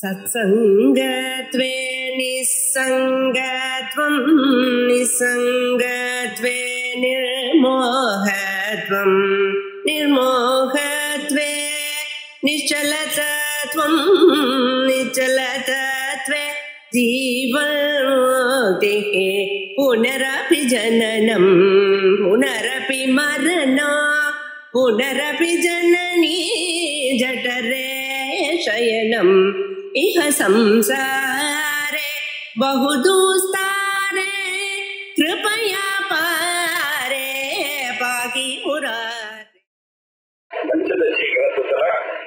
सत्संगत्वे निस्संगत्वं निस्संगत्वे निर्मोहत्वं निर्मोहत्वे निश्चलतत्वं निश्चलतत्वे जीवन्मुक्तिः पुनरपि जननं पुनरपि मरणं पुनरपि जननी जठरे शयनम् इह संसारे बहुदुस्तारे कृपया पारे पाहि मुरारे. पंचदशी ग्रंथத்துல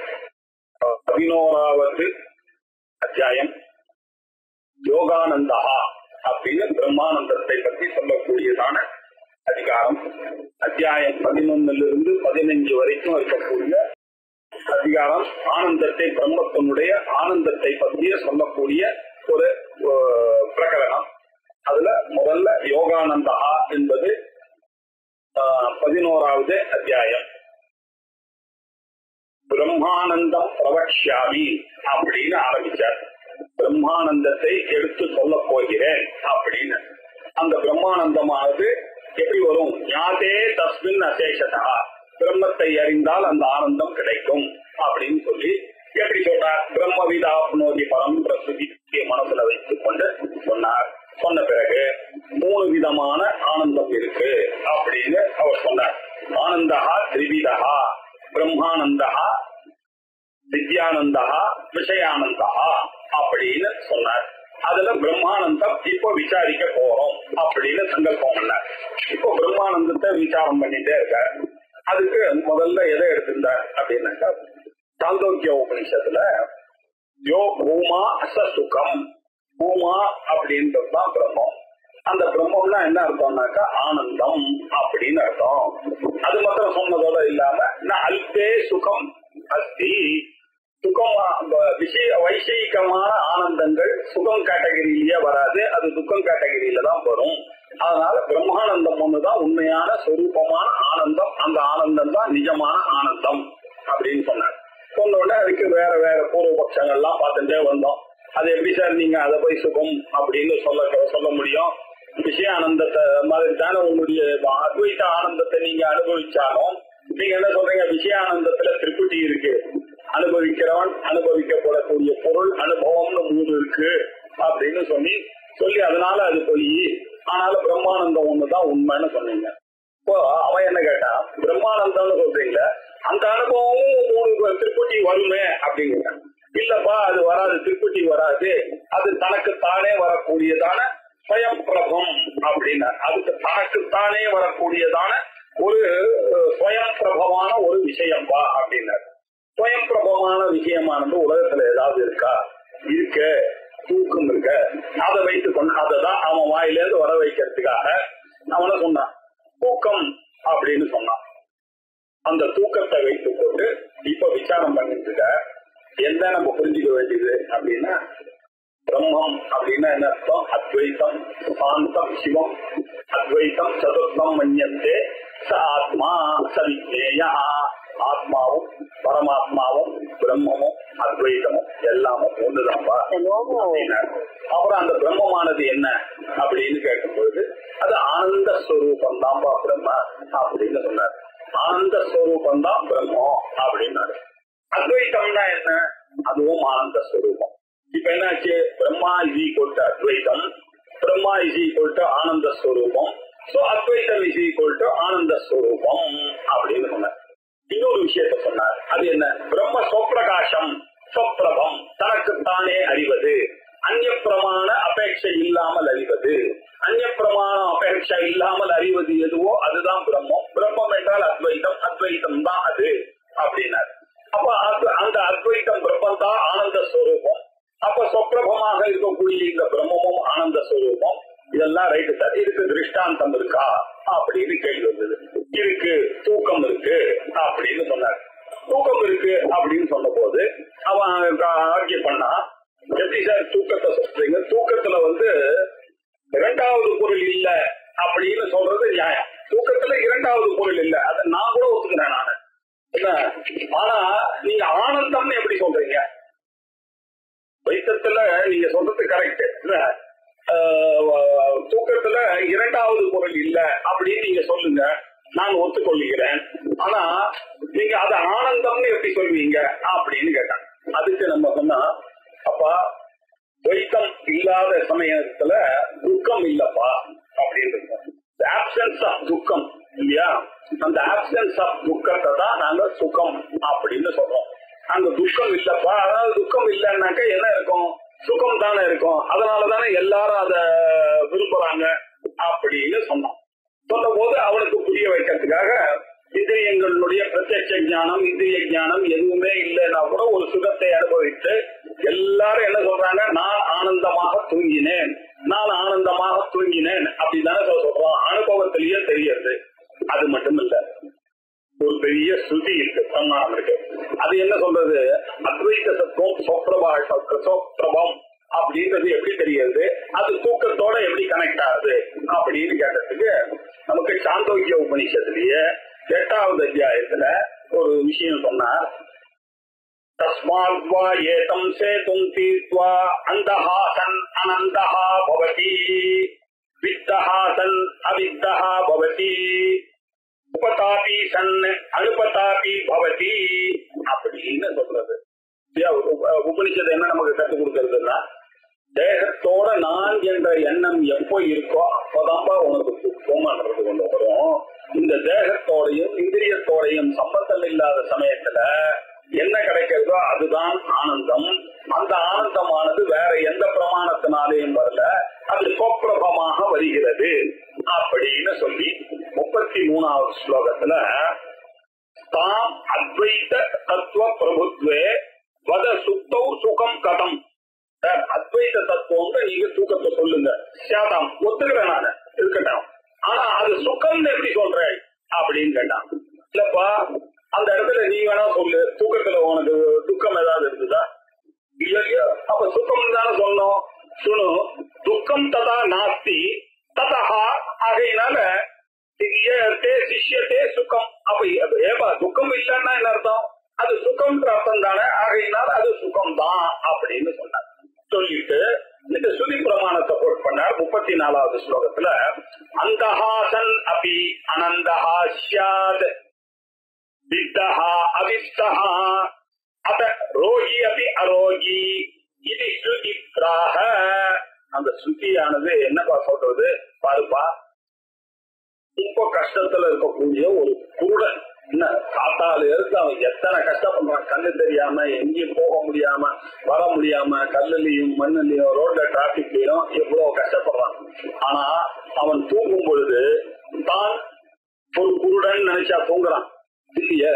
11வது அத்தியாயம் யோகானந்தா அப்படின்னு பிரம்மானந்தத்தை பற்றி சொல்லக்கூடியதான அதிகாரம். அத்தியாயம் 11லிருந்து 15 வரைக்கும் இருக்கக்கூடிய அதிகாரம் ஆனந்தத்தை, பிரம்மத்தினுடைய ஆனந்தத்தை பற்றிய சொல்லக்கூடிய ஒரு பிரகரணம். அதுல முதல்ல யோகானந்தா என்பது 11வது அத்தியாயம். பிரம்மானந்தம் பிரவக்ஷ்யாமி அப்படின்னு ஆரம்பிச்சார். பிரம்மானந்தத்தை எடுத்து சொல்ல போகிறேன் அப்படின்னு. அந்த பிரம்மானந்தமானது எப்படி வரும்? ஞாதே தஸ்மின் அசேஷதா, பிரம்மத்தை அறிந்தால் அந்த ஆனந்தம் கிடைக்கும் அப்படின்னு சொல்லி எப்படி சொல்றார்? பிரம்மவிதாப்னோதி பரம் பிரசுதியை மனசுல வைத்துக் கொண்டு சொன்னார். சொன்ன பிறகு 3 விதமான ஆனந்தம் இருக்கு அப்படின்னு அவர் சொன்னார். ஆனந்தா திரிவிதா, பிரம்மானந்தா, வித்யானந்தா, விஷயானந்தா அப்படின்னு சொன்னார். அதுல பிரம்மானந்தம் இப்போ விசாரிக்க போறோம் அப்படின்னு சங்கல்பம் பண்ணார். இப்போ பிரம்மானந்தத்தை விசாரம் பண்ணிட்டே இருக்கார். அதுக்கு முதல்ல எதை எடுத்திருந்தார் அப்படின்னாக்கா, சாந்தோக்கிய உபநிஷத்துல யோ பூமா அச சுகம், பூமா அப்படின்றதுதான் பிரம்மம். அந்த பிரம்மம்னா என்ன அர்த்தம்னாக்கா ஆனந்தம் அப்படின்னு அர்த்தம். அது மாத்திரம் சொன்னதோட இல்லாம அல்பே சுகம் அஸ்தி, சுகம் வைஷயிகமான ஆனந்தங்கள் சுகம் கேட்டகரியிலேயே வராது, அது துக்கம் கேட்டகரியில தான் வரும். அதனால பிரம்மானந்தம் ஒண்ணுதான் உண்மையான சொரூபமான ஆனந்தம். அந்த ஆனந்தம் தான் நிஜமான ஆனந்தம் அப்படின்னு சொன்னார். சொன்ன உடனே அதுக்கு வேற வேற பூர்வபட்சங்கள்லாம் பார்த்துட்டே வந்தோம். அது எப்படி சார் நீங்க அதை போய் சுகம் அப்படின்னு சொல்ல முடியும்? விஷய ஆனந்தத்தை மாதிரி தானே உங்களுடைய அத்வைத ஆனந்தத்தை நீங்க அனுபவிச்சாலும் நீங்க என்ன சொல்றீங்க? விஷய ஆனந்தத்துல திரிபுட்டி இருக்கு, அனுபவிக்கிறவன் அனுபவிக்கப்படக்கூடிய பொருள் அனுபவம்னு 3 இருக்கு அப்படின்னு சொல்லி அதனால அது போய் ஆனாலும் பிரம்மானந்தம் ஒண்ணுதான் உண்மைன்னு சொன்னீங்க. இப்போ அவன் என்ன கேட்டா, பிரம்மானந்தம்னு சொல்றீங்கள, அந்த அனுபவமும் 3 திருப்பட்டி வருமே அப்படிங்கிற. இல்லப்பா அது வராது, திருப்பட்டி வராது, அது தனக்குத்தானே வரக்கூடியதான ஸ்வயம் பிரபம் அப்படின்னா, அதுக்கு தனக்குத்தானே வரக்கூடியதான ஒரு ஸ்வயம் பிரபமான ஒரு விஷயம்பா அப்படின்னாரு. ஸ்வயம் பிரபமான விஷயமானது உலகத்துல ஏதாவது இருக்கா? இருக்கு, தூக்கம் இருக்க. அதை வைத்துக் கொண்டு அதைதான் அவன் வாயிலிருந்து வர வைக்கிறதுக்காக அவனை சொன்னான் தூக்கம் அப்படின்னு சொன்னான். அந்த தூக்கத்தை வைத்துக் கொண்டு இப்ப விசாரம் பண்ணிட்டு இருக்க. எந்த நம்ம புரிஞ்சுக்க வேண்டியது அப்படின்னா, பிரம்மம் அப்படின்னா என்ன அர்த்தம்? அத்வைத்தம் சாந்தம் சிவம், அத்வைத்தம் சதுர்த்தம் மன்யந்தே ச ஆத்மா சவிஜ்ஞேயா. ஆத்மாவும் பரமாத்மாவும் பிரம்மமும் அத்வைத்தமும் எல்லாமும் ஒண்ணுதான்ப்பா அப்படின்னா. அப்புறம் அந்த பிரம்மமானது என்ன அப்படின்னு கேட்கும்போது அது ஆனந்த ஸ்வரூபம் தான்ப்பா பிரம்ம அப்படின்னு சொன்னார். ஆனந்த ஸ்வரூபம் தான் பிரம்மம் அப்படின்னாரு. அத்வைத்தம்னா என்ன? அதுவும் ஆனந்த ஸ்வரூபம். இப்ப என்னாச்சு? பிரம்மா இஸ் ஈக்வல் டு அத்வைத்தம், பிரம்மா இஸ் ஈக்வல் டு ஆனந்த ஸ்வரூபம். சோ அத்வைத்தம் இஸ் ஈக்வல் டு ஆனந்த ஸ்வரூபம் அப்படின்னு சொன்னார். இன்னொரு விஷயத்த சொன்னார். அது என்ன? பிரம்ம சொப்பிரகாசம் சொப்பிரபம், தனக்குத்தானே அறிவது, அந்நிய பிரமாண அபேட்சை இல்லாமல் அறிவது. அந்நிய பிரமாண அபேட்சை இல்லாமல் அறிவது எதுவோ அதுதான் பிரம்மம். பிரம்மம் என்றால் அத்வைத்தம், அத்வைத்தம் தான் அது அப்படின்னாரு. அப்ப அந்த அத்வைத்தம் பிரம்மம் தான் ஆனந்த ஸ்வரூபம். அப்ப சொப்பிரபமாக இருக்கக்கூடிய இந்த பிரம்மமும் ஆனந்த ஸ்வரூபம். இதெல்லாம் ரைட்டு சார், இதுக்கு திருஷ்டாந்தம் இருக்கா அப்படின்னு கேள்வி வந்தது. இருக்கு, தூக்கம் இருக்கு அப்படின்னு சொன்னார். தூக்கம் இருக்கு அப்படின்னு சொன்ன போது அவன் ஆர்கியூ பண்ணா, எப்படி சார் தூக்கத்தை சொல்றீங்க? தூக்கத்துல 2வது பொருள் இல்ல அப்படின்னு சொல்றது நியாயம். தூக்கத்துல 2வது பொருள் இல்ல, அதை நான் கூட ஒத்துக்கிறேன் நானு. ஆனா நீங்க ஆனந்தம்னு எப்படி சொல்றீங்க? வைத்தத்துல நீங்க சொல்றது கரெக்ட். தூக்கத்துல இரண்டாவது பொருள் இல்ல அப்படின்னு நீங்க சொல்லுங்க, நான் ஒத்துக்கொள்கிறேன். ஆனா நீங்க அத ஆனந்தம்னு எப்படி சொல்வீங்க அப்படின்னு கேட்டாங்க. அதுக்கு நம்ம சொன்னா, அப்பா வைத்தம் இல்லாத சமயத்துல துக்கம் இல்லப்பா அப்படின்னு. ஆப்சன்ஸ் ஆஃப் துக்கம் இல்லையா, அந்த ஆப்சன்ஸ் ஆஃப் துக்கத்தை தான் நாங்க சுகம் அப்படின்னு சொல்றோம். அங்க துக்கம் இல்லப்பா, அதாவது துக்கம் இல்லைன்னாக்க என்ன இருக்கும், சுகம் தானே இருக்கும். அதனாலதானே எல்லாரும் அத விரும்புறாங்க அப்படின்னு சொன்னோம். சொன்ன போது அவனுக்கு புரிய வைக்கிறதுக்காக இந்திரியங்களுடைய பிரத்யட்ச ஞானம், இந்திரிய ஞானம் எதுவுமே இல்லைன்னா கூட ஒரு சுகத்தை அனுபவித்து எல்லாரும் என்ன சொல்றாங்க, நான் ஆனந்தமாக தூங்கினேன், நான் ஆனந்தமாக தூங்கினேன் அப்படித்தானே சொல்றோம். அனுபவத்திலேயே தெரியுது. அது மட்டும் இல்ல, ஒரு பெரிய ஸ்ருதி இருக்கு, பிரமாணம் இருக்கு. அது என்ன சொல்றது, அத்வைத சத்துவம் சொப்ரபம் அப்படின்றது எப்படி தெரியுது, அது தூக்கத்தோட எப்படி கனெக்ட் ஆகுது அப்படின்னு கேட்டதுக்கு நமக்கு சாந்தோக்கிய உபநிஷத்துலயே 8வது அத்தியாயத்துல ஒரு விஷயம் சொன்னார். தஸ்மாத்வா ஏதம் சேதும் தீர்த்வா அந்தஹாசன் அனந்தஹா பவதி வித்தஹாசன் அவித்தஹா பவதி உபதாபி சன் அனுபதாபி பவதி அப்படின்னு சொல்றது. உபனிஷத்து என்ன நமக்கு கற்றுக் கொடுக்கறதுன்னா, தேகத்தோட நான் என்ற எண்ணம் எப்போ இருக்கோ அப்பதான்பா உனக்கு துக்கம்ன்றது கொண்டு வரும். இந்த தேகத்தோடையும் இந்திரியத்தோடையும் சம்பந்தம் இல்லாத சமயத்துல என்ன கிடைக்கிறதோ அதுதான் ஆனந்தம். அந்த ஆனந்தமானது வேற எந்த பிரமாணத்தினாலேயும் வரல, அது சொப்ரபமாக வருகிறது அப்படின்னு சொல்லி 33வது ஸ்லோகத்துல தாம் அத்வைத தத்துவ பிரபுத்வே வத சுத்தௌ சுகம் கதம். அத்வைத தத்துவம் நீங்க தூக்கத்தை சொல்லுங்க, சாதாம் ஒத்துக்கிறேன் நான், இருக்கட்டும். ஆனா அது சுகம்னு எப்படி சொல்ற அப்படின்னு கேட்டான். இல்லப்பா, அந்த இடத்துல நீ வேணா சொல்லு, தூக்கத்துல உனக்கு துக்கம் ஏதாவது இருந்ததா? இல்லையா, அப்ப சுகம் தானே சொன்னோம். சுனு துக்கம் ததா நாஸ்தி ததா, ஆகையினால சிஷ்யத்தே சுகம். அப்ப ஏப்பா துக்கம் இல்லைன்னா என்ன அர்த்தம், அது சுகம்ன்ற அர்த்தம் தானே, ஆகையினால அது சுகம் தான் அப்படின்னு சொன்னார். சொல்லிட்டு இந்த சுதி பிரமாணத்தை போட் பண்ணார். 34வது ஸ்லோகத்துல அந்தஹாசன் அபி அனந்தஹா ஸ்யாத் வித்தஹா அவித்தஹா அத ரோகி அபி அரோகி இது ஸ்ருதி பிராஹ. அந்த ஸ்ருதியானது என்னப்பா சொல்றது பாருப்பா, ரொம்ப கஷ்டத்துல இருக்கக்கூடிய ஒரு குருடன், என்ன காத்தால இருக்கு அவன் எத்தனை கஷ்டப்படுறான், கண்ணு தெரியாம எங்கேயும் போக முடியாம வர முடியாம, கல்லுலயும் மண்ணுலயும் ரோட்ல டிராபிக்லயும் எவ்வளவு கஷ்டப்படுறான். ஆனா அவன் தூங்கும் பொழுது தான் ஒரு குருடன் நினைச்சா தூங்குறான் இல்லைய.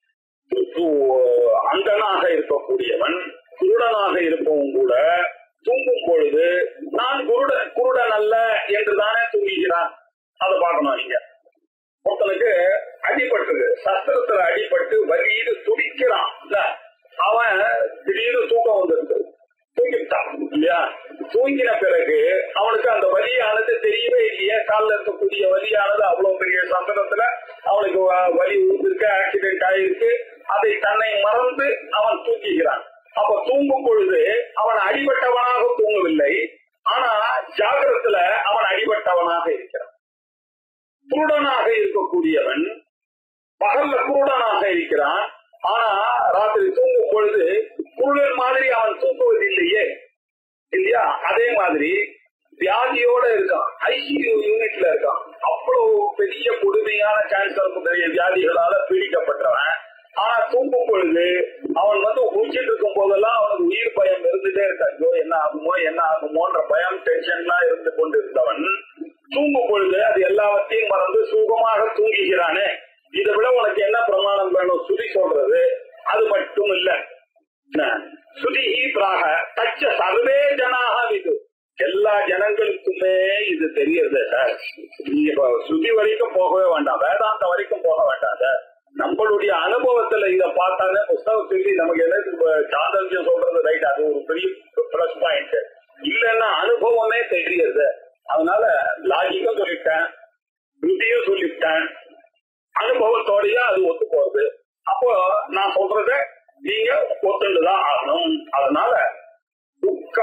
அந்தனாக இருக்கக்கூடியவன் குருடனாக இருப்பவன் கூட தூங்கும் பொழுது நான் குருடன் அல்ல என்றுதானே தூங்குகிறான். அதை பார்க்கணும். நீங்க ஒருத்தனுக்கு அடிபட்டு சஸ்திரத்துல அடிபட்டு வலியில துடிக்கிறான், அவன் திடீர்னு தூக்கம் வந்துருக்கு, தூங்கிட்டான் இல்லையா. தூங்கின பிறகு அவனுக்கு அந்த வலியானது தெரியவே இல்லையே, காலில் இருக்கக்கூடிய வலியானது அவ்வளவு பெரிய சஸ்திரத்துல அவனுக்கு வலி ஊருக்கு ஆக்சிடென்ட் ஆயிருக்கு, அதை தன்னை மறந்து அவன் தூங்குகிறான். அப்ப தூங்கும் பொழுது அவன் அடிபட்டவனாக தூங்கவில்லை, ஆனா ஜாகிரத்துல அவன் அடிபட்டவனாக இருக்கிறான். குருடனாக இருக்கக்கூடியவன் பகல்ல குருடனாக இருக்கிறான், ஆனா ராத்திரி தூங்கும் பொழுது குருடன் மாதிரி அவன் தூங்குவதில்லையே இல்லையா. அதே மாதிரி வியாதியோட இருக்கான், ஐசியூ யூனிட்ல இருக்கான், அவ்வளவு பெரிய கொடுமையான கேன்சர் முதலிய வியாதிகளால பீடிக்கப்பட்டவன். ஆனா தூங்கும் பொழுது அவன் ஊச்சிட்டு இருக்கும் போதெல்லாம் அவனுக்கு உயிர் பயம் இருந்துட்டே இருக்கான். என்ன ஆகுமோன்ற பயம், டென்ஷன்லாம் இருந்து கொண்டு இருந்தவன் தூங்கும் பொழுது அது எல்லாவற்றையும் மறந்து சுகமாக தூங்குகிறானே. இதை விட உனக்கு என்ன பிரமாணம் வேணும்? சுதி சொல்றது அது மட்டும் இல்ல, சுதி பிராக தச்ச சர்வே ஜனாக இது, எல்லா ஜனங்களுக்குமே இது தெரியுது சார். நீங்க சுதி வரைக்கும் போகவே வேண்டாம், வேதாந்த வரைக்கும் போக வேண்டாம் சார். நம்மளுடைய அனுபவத்துல இதை பார்த்தாலே புஸ்தகம் சொல்லி நமக்கு என்ன சாந்தர்யம் சொல்றது ரைட், அது ஒரு பெரிய பிளஸ் பாயிண்ட். இல்லைன்னா அனுபவமே தெரியுது. அதனால லாஜிக்கும் சொல்லிட்டேன், ருதியும் சொல்லிட்டேன், அனுபவத்தோடய அது ஒத்து போகுது. அப்போ நான் சொல்றத நீங்க ஒத்துண்டுதான் ஆகணும். அதனால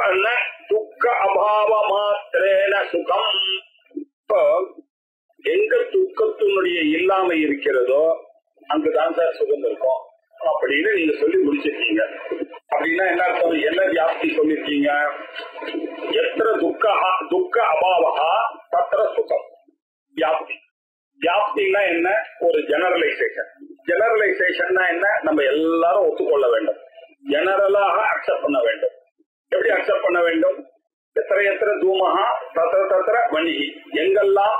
துக்க அபாவ மாத்திரேன சுகம். இப்போ எங்க துக்கத்தினுடைய இல்லாமை இருக்கிறதோ அங்குதான் சார் சுகம் இருக்கும் அப்படின்னு நீங்க சொல்லி முடிச்சிருக்கீங்க. அப்படின்னா என்ன அர்த்தம்? என்ன வியாப்தி சொல்லிருக்கீங்க? எத்திர துக்க அபாவா தத்திர சுகம். வியாப்தி. வியாப்தினா என்ன? ஒரு ஜெனரலைசேஷன். ஜெனரலைசேஷன்னா என்ன? நம்ம எல்லாரும் ஒத்துக்கொள்ள வேண்டும், ஜெனரலாக அக்செப்ட் பண்ண வேண்டும். எப்படி அக்செப்ட் பண்ண வேண்டும்? எத்திர எத்திர தூமஹா தத்திர தத்திர வணிகி. எங்கெல்லாம்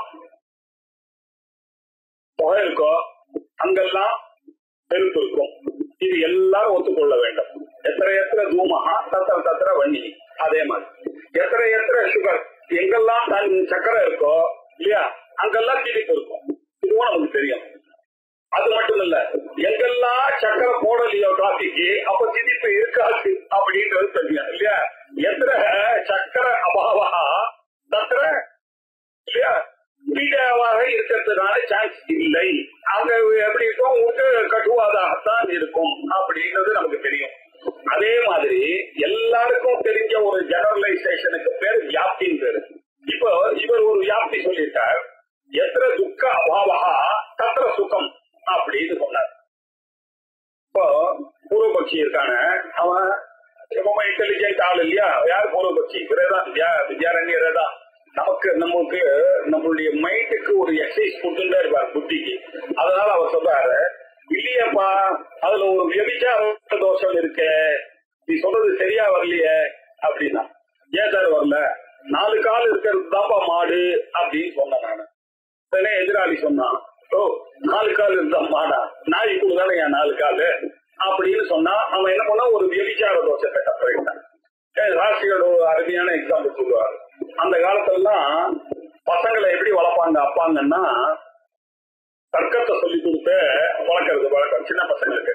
புகை இருக்கோ அங்கெல்லாம் நெருப்பு இருக்கும். இது எல்லாரும் ஒத்துக்கொள்ள வேண்டும். எத்திர எத்திர தூமஹா தத்திர தத்திர வணிகி. அதே மாதிரி எத்திர எத்திர சுகர், எங்கெல்லாம் சக்கரை இருக்கோ இல்லையா அங்கெல்லாம் திணிப்பு இருக்கும். இதுவும் நமக்கு தெரியும். அது மட்டும் இல்ல, எங்கெல்லாம் சக்கரை போடலையோ காஃபிக்கு அப்ப திணிப்பு இருக்காது அப்படின்றது தெரியும் இல்லையா. எத்திர சக்கரை அபாவா தத்திர இல்லையா பீடாவாக இருக்கிறதுனால சான்ஸ் இல்லை. அங்க எப்படி இருக்கும்? உங்களுக்கு கட்டுவாதாகத்தான் இருக்கும் அப்படின்றது நமக்கு தெரியும். அதே மாதிரி எல்லாருக்கும் தெரிஞ்ச ஒரு ஜெனரலைசேஷனுக்கு பேர் வியாப்தின் பேரு. இப்போ இவர் ஒரு வியாப்தி சொல்லியிருக்கார். எத்திர துக்க அபாவா தத்திர சுகம் அப்படின்னு சொன்னார். இப்போ பூர்வபக்ஷி இருக்கான அவன் ரொம்ப இன்டெலிஜென்ட் ஆள் இல்லையா? யார் பூர்வபக்ஷி? வித்யாரண்யரேதா. நமக்கு நம்மளுடைய மைண்டுக்கு ஒரு எக்ஸசைஸ் கொடுத்துட்டே இருப்பார் புத்திக்கு. அதனால அவர் சொல்றாரு, இல்லையப்பா அதுல ஒரு வியபிச்சார தோஷம் இருக்கு, நீ சொல்றது சரியா வரலையே அப்படின்னா. ஏன் சார் வரல? 4 கால் இருக்கிறது தான்ப்பா மாடு அப்படின்னு சொன்னேன் நானு. உடனே எதிராளி சொன்னான், ஓ 4 கால் இருந்தா மாடா, நாய் கூட தானே என் 4 காலு அப்படின்னு சொன்னா அவன் என்ன பண்ணா ஒரு வியபிச்சார தோஷத்தை கற்றுக்கிட்டான். ராசியோட ஒரு அருமையான எக்ஸாம்பிள் சொல்லுவாரு. அந்த காலத்துலாம் பசங்களை எப்படி வளர்ப்பாங்க அப்பாங்கன்னா, தர்க்கத்தை சொல்லி கொடுத்து வளர்க்கறது வழக்கம். சின்ன பசங்களுக்கு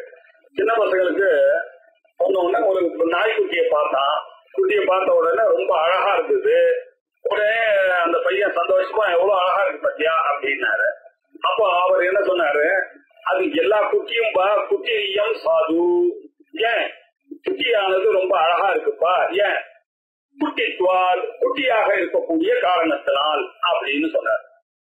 சொன்ன உடனே ஒரு நாய்க்குட்டியை பார்த்தான். குட்டியை பார்த்த உடனே ரொம்ப அழகா இருந்தது. உடனே அந்த பையன் சந்தோஷமா எவ்வளவு அழகா இருக்கு பத்தியா அப்படின்னாரு. அப்போ அவர் என்ன சொன்னாரு, அது எல்லா குட்டியும் குட்டியம் சாது. ஏன் குட்டியானது ரொம்ப அழகா இருக்குப்பா, ஏன் குட்டித்வால் குட்டியாக இருக்கக்கூடிய காரணத்தினால் அப்படின்னு சொன்னார்.